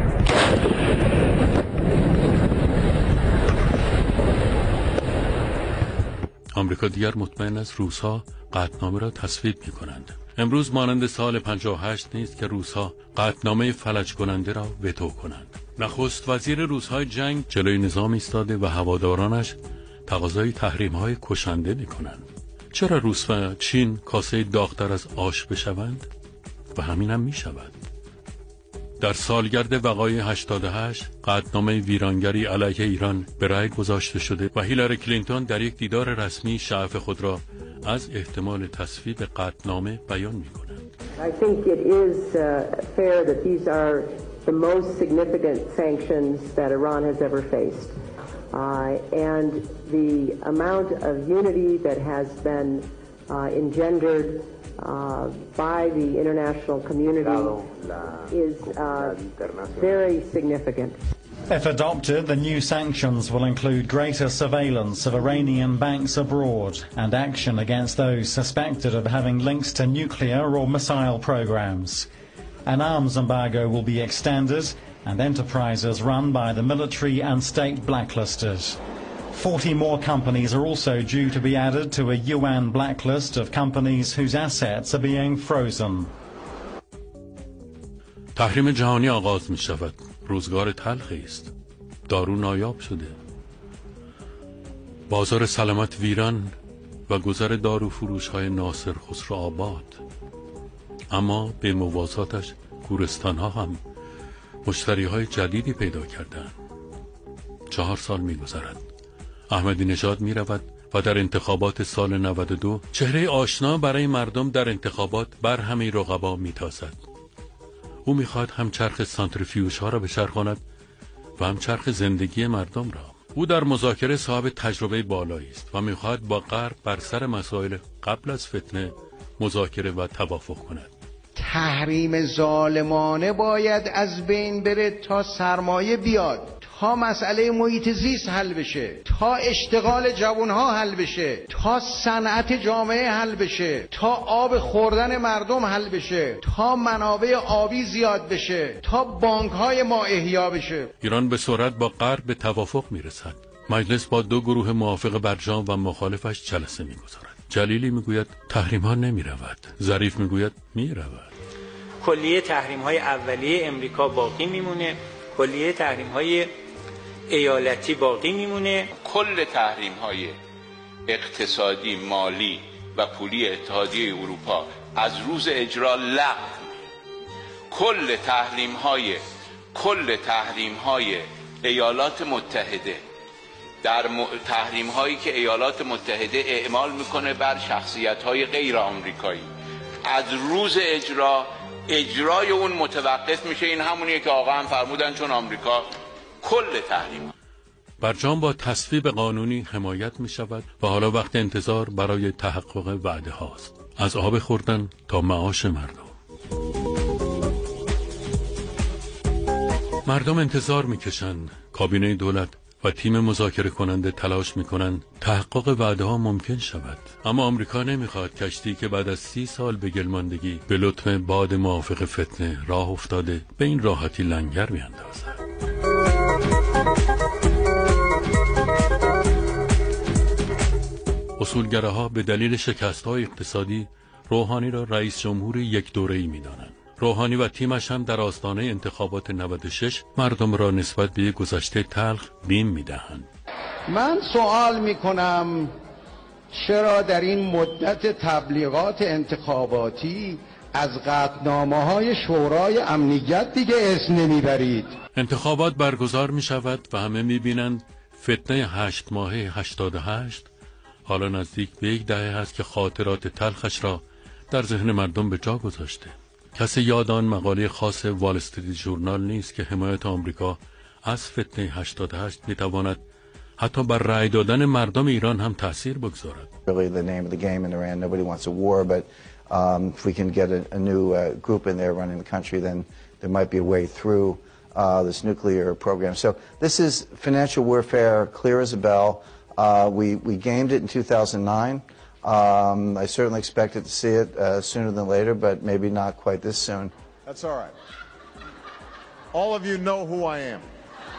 آمریکا دیگر مطمئن است روس‌ها قطعنامه را تصویب می‌کنند. امروز مانند سال 58 نیست که روس‌ها قطعنامه فلج کننده را وتو کنند. نخست وزیر روس‌های جنگ جلوی نظام ایستاده و هوادارانش تقاضای تحریم‌های کشنده می‌کنند. چرا روس و چین کاسه داغ‌تر از آش بشوند؟ و همین هم می‌شود. در سالگرد وقایع 88 قطعنامه ویرانگری علیه ایران به رأی گذاشته شده و هیلاری کلینتون در یک دیدار رسمی شعف خود را از احتمال تصویب قطعنامه بیان می‌کند. I think it is fair that these are the most significant sanctions that Iran has ever faced. And the amount of unity that has been engendered by the international community is very significant. If adopted, the new sanctions will include greater surveillance of Iranian banks abroad and action against those suspected of having links to nuclear or missile programs. An arms embargo will be extended and enterprises run by the military and state blacklisted. 40 more companies are also due to be added to a UN blacklist of companies whose assets are being frozen. تحریم جهانی آغاز می شود. روزگار تلخی است. دارو نایاب شده. بازار سلامت ویران و گذر دارو فروش های ناصر خسرو آباد. اما به موازاتش گورستان ها هم مشتری های جدیدی پیدا کردند. 4 سال می گذرد. احمدی نژاد می رود و در انتخابات سال 92 چهره آشنا برای مردم در انتخابات بر همه رقبا می تازد. او می خواهد هم چرخ سانتریفیوژ ها را بچرخاند و هم چرخ زندگی مردم را. او در مذاکره صاحب تجربه بالایی است و می خواهد با غرب بر سر مسائل قبل از فتنه مذاکره و توافق کند. تحریم ظالمانه باید از بین بره تا سرمایه بیاد، تا مسئله محیط زیست حل بشه، تا اشتغال جوانها حل بشه، تا صنعت جامعه حل بشه، تا آب خوردن مردم حل بشه، تا منابع آبی زیاد بشه، تا بانک‌های ما احیا بشه. ایران به سرعت با غرب به توافق میرسد. مجلس با 2 گروه موافق برجام و مخالفش جلسه میگذارد. جلیلی میگوید تحریم ها نمی رود. ظریف میگوید می رود. کلیه تحریم های اولیه امریکا باقی میمونه، کلیه تحریم های ایالتی باقی میمونه. کل تحریم های اقتصادی، مالی و پولی اتحادیه اروپا از روز اجرا لغو. کل تحریم های ایالات متحده در تحریم هایی که ایالات متحده اعمال میکنه بر شخصیت های غیر آمریکایی، از روز اجرای اون متوقف میشه. این همونیه که آقا هم فرمودن، چون آمریکا کل تحریم. برجام با تصویب قانونی حمایت می شود و حالا وقت انتظار برای تحقق وعده هاست، از آب خوردن تا معاش مردم. مردم انتظار می کشند. کابینه دولت و تیم مذاکره کننده تلاش می کنند تحقق وعده ها ممکن شود. اما آمریکا نمی خواهد کشتی که بعد از 30 سال به گلماندگی به لطف باد موافق فتنه راه افتاده به این راحتی لنگر بیاندازد. اصولگراها به دلیل شکست‌های اقتصادی روحانی را رئیس جمهور یک دوره‌ای می‌دانند. روحانی و تیمش هم در آستانه انتخابات 96 مردم را نسبت به یک گذشته تلخ بیم می‌دهند. من سوال می‌کنم چرا در این مدت تبلیغات انتخاباتی از قطعنامه‌های شورای امنیت دیگه اسم نمیبرید؟ انتخابات برگزار می‌شود و همه می‌بینند فتنه 8 ماهه 88 حالا نزدیک به 1 دهه است که خاطرات تلخش را در ذهن مردم به جا گذاشته. کسی یاد آن مقاله خاص وال استریت ژورنال نیست که حمایت آمریکا از فتنه 88 میتواند حتی بر رأی دادن مردم ایران هم تأثیر بگذارد. Really the name of the game in Iran. Nobody wants a war, but if we can get a new group in there running the country, then there might be a way through this nuclear program. So this is financial warfare, clear as a bell. We gamed it in 2009. I certainly expected to see it sooner than later, but maybe not quite this soon. That's all right. All of you know who I am.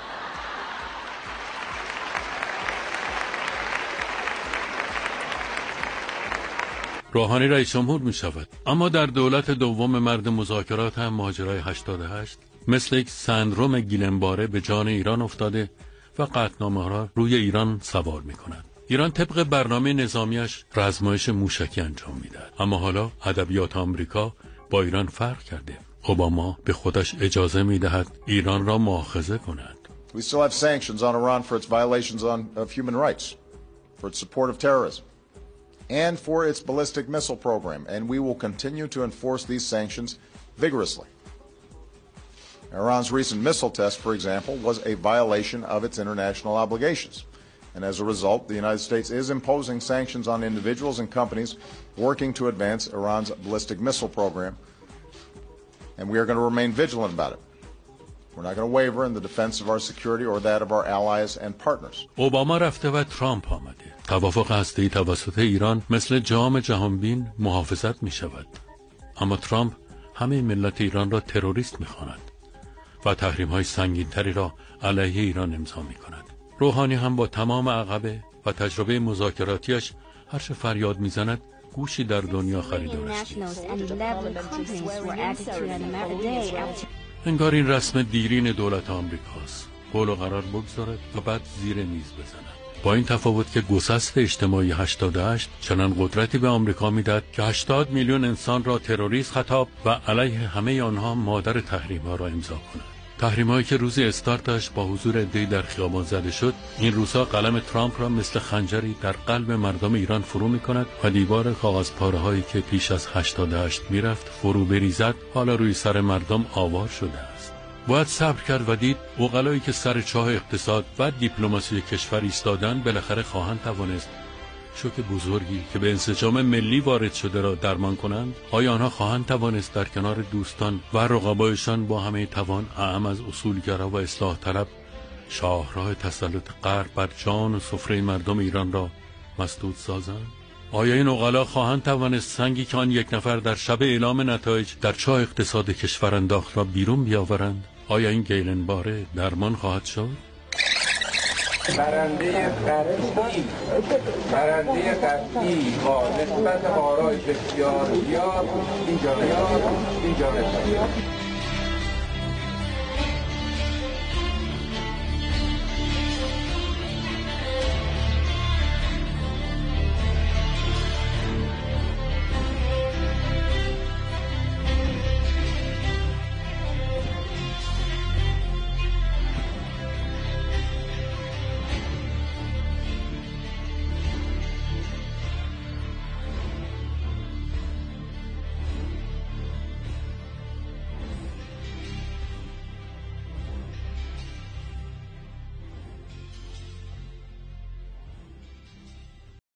روحانی رئیس جمهور می شود، اما در دولت دوم مرد مذاکرات هم ماجرای 88 مثل یک سندروم گیلنباره به جان ایران افتاده و قطعنامه را روی ایران سوار می کند. ایران طبق برنامه نظامیش رزمایش موشکی انجام می دهد، اما حالا ادبیات آمریکا با ایران فرق کرده. اوباما به خودش اجازه می دهد ایران را مؤاخذه کند. We still have sanctions on Iran for its violations of human rights, for its support of terrorism, and for its ballistic missile program, and we will continue to enforce these sanctions vigorously. Iran's recent missile test, for example, was a violation of its international obligations, and as a result, the United States is imposing sanctions on individuals and companies working to advance Iran's ballistic missile program, and we are going to remain vigilant about it. We're not going to waver in the defense of our security or that of our allies and partners. اوباما رفته و ترامپ آمده. توافق هسته‌ای توسط ایران مثل جام جهانبین محافظت می شود. اما ترامپ همه ملت ایران را تروریست می خواند و تحریم‌های سنگین‌تری را علیه ایران امضا می کند. روحانی هم با تمام عقبه و تجربه مذاکراتیش هر چه فریاد می زند گوشی در دنیا خریدارش نیست. انگار این رسم دیرین دولت آمریکاست. قول و قرار بگذارد و بعد زیر میز بزند. با این تفاوت که گسست اجتماعی 88 چنان قدرتی به آمریکا میداد که 80 میلیون انسان را تروریست خطاب و علیه همه آنها مادر تحریم‌ها را امضا کند. تحریم‌هایی که روز استارتش با حضور عده‌ای در خیابان زده شد، این روزها قلم ترامپ را مثل خنجری در قلب مردم ایران فرو می‌کند و دیوار کاغذپاره‌هایی که پیش از 88 میرفت فرو بریزد، حالا روی سر مردم آوار شده است. باید صبر کرد و دید عقلایی که سر چاه اقتصاد و دیپلماسی کشور ایستادن بالاخره خواهند توانست شوک بزرگی که به انسجام ملی وارد شده را درمان کنند. آیا آنها خواهند توانست در کنار دوستان و رقبایشان با همه توان اعم از اصولگرا و اصلاح طلب شاهراه تسلط غرب بر جان و سفره مردم ایران را مسدود سازند؟ آیا این عقلا خواهند توانست سنگی که آن یک نفر در شب اعلام نتایج در چاه اقتصاد کشور انداخت را بیرون بیاورند؟ آیا این گیلنباره درمان خواهد شد؟ برنده قطعی با نسبت آرای بسیار زیاد اینجا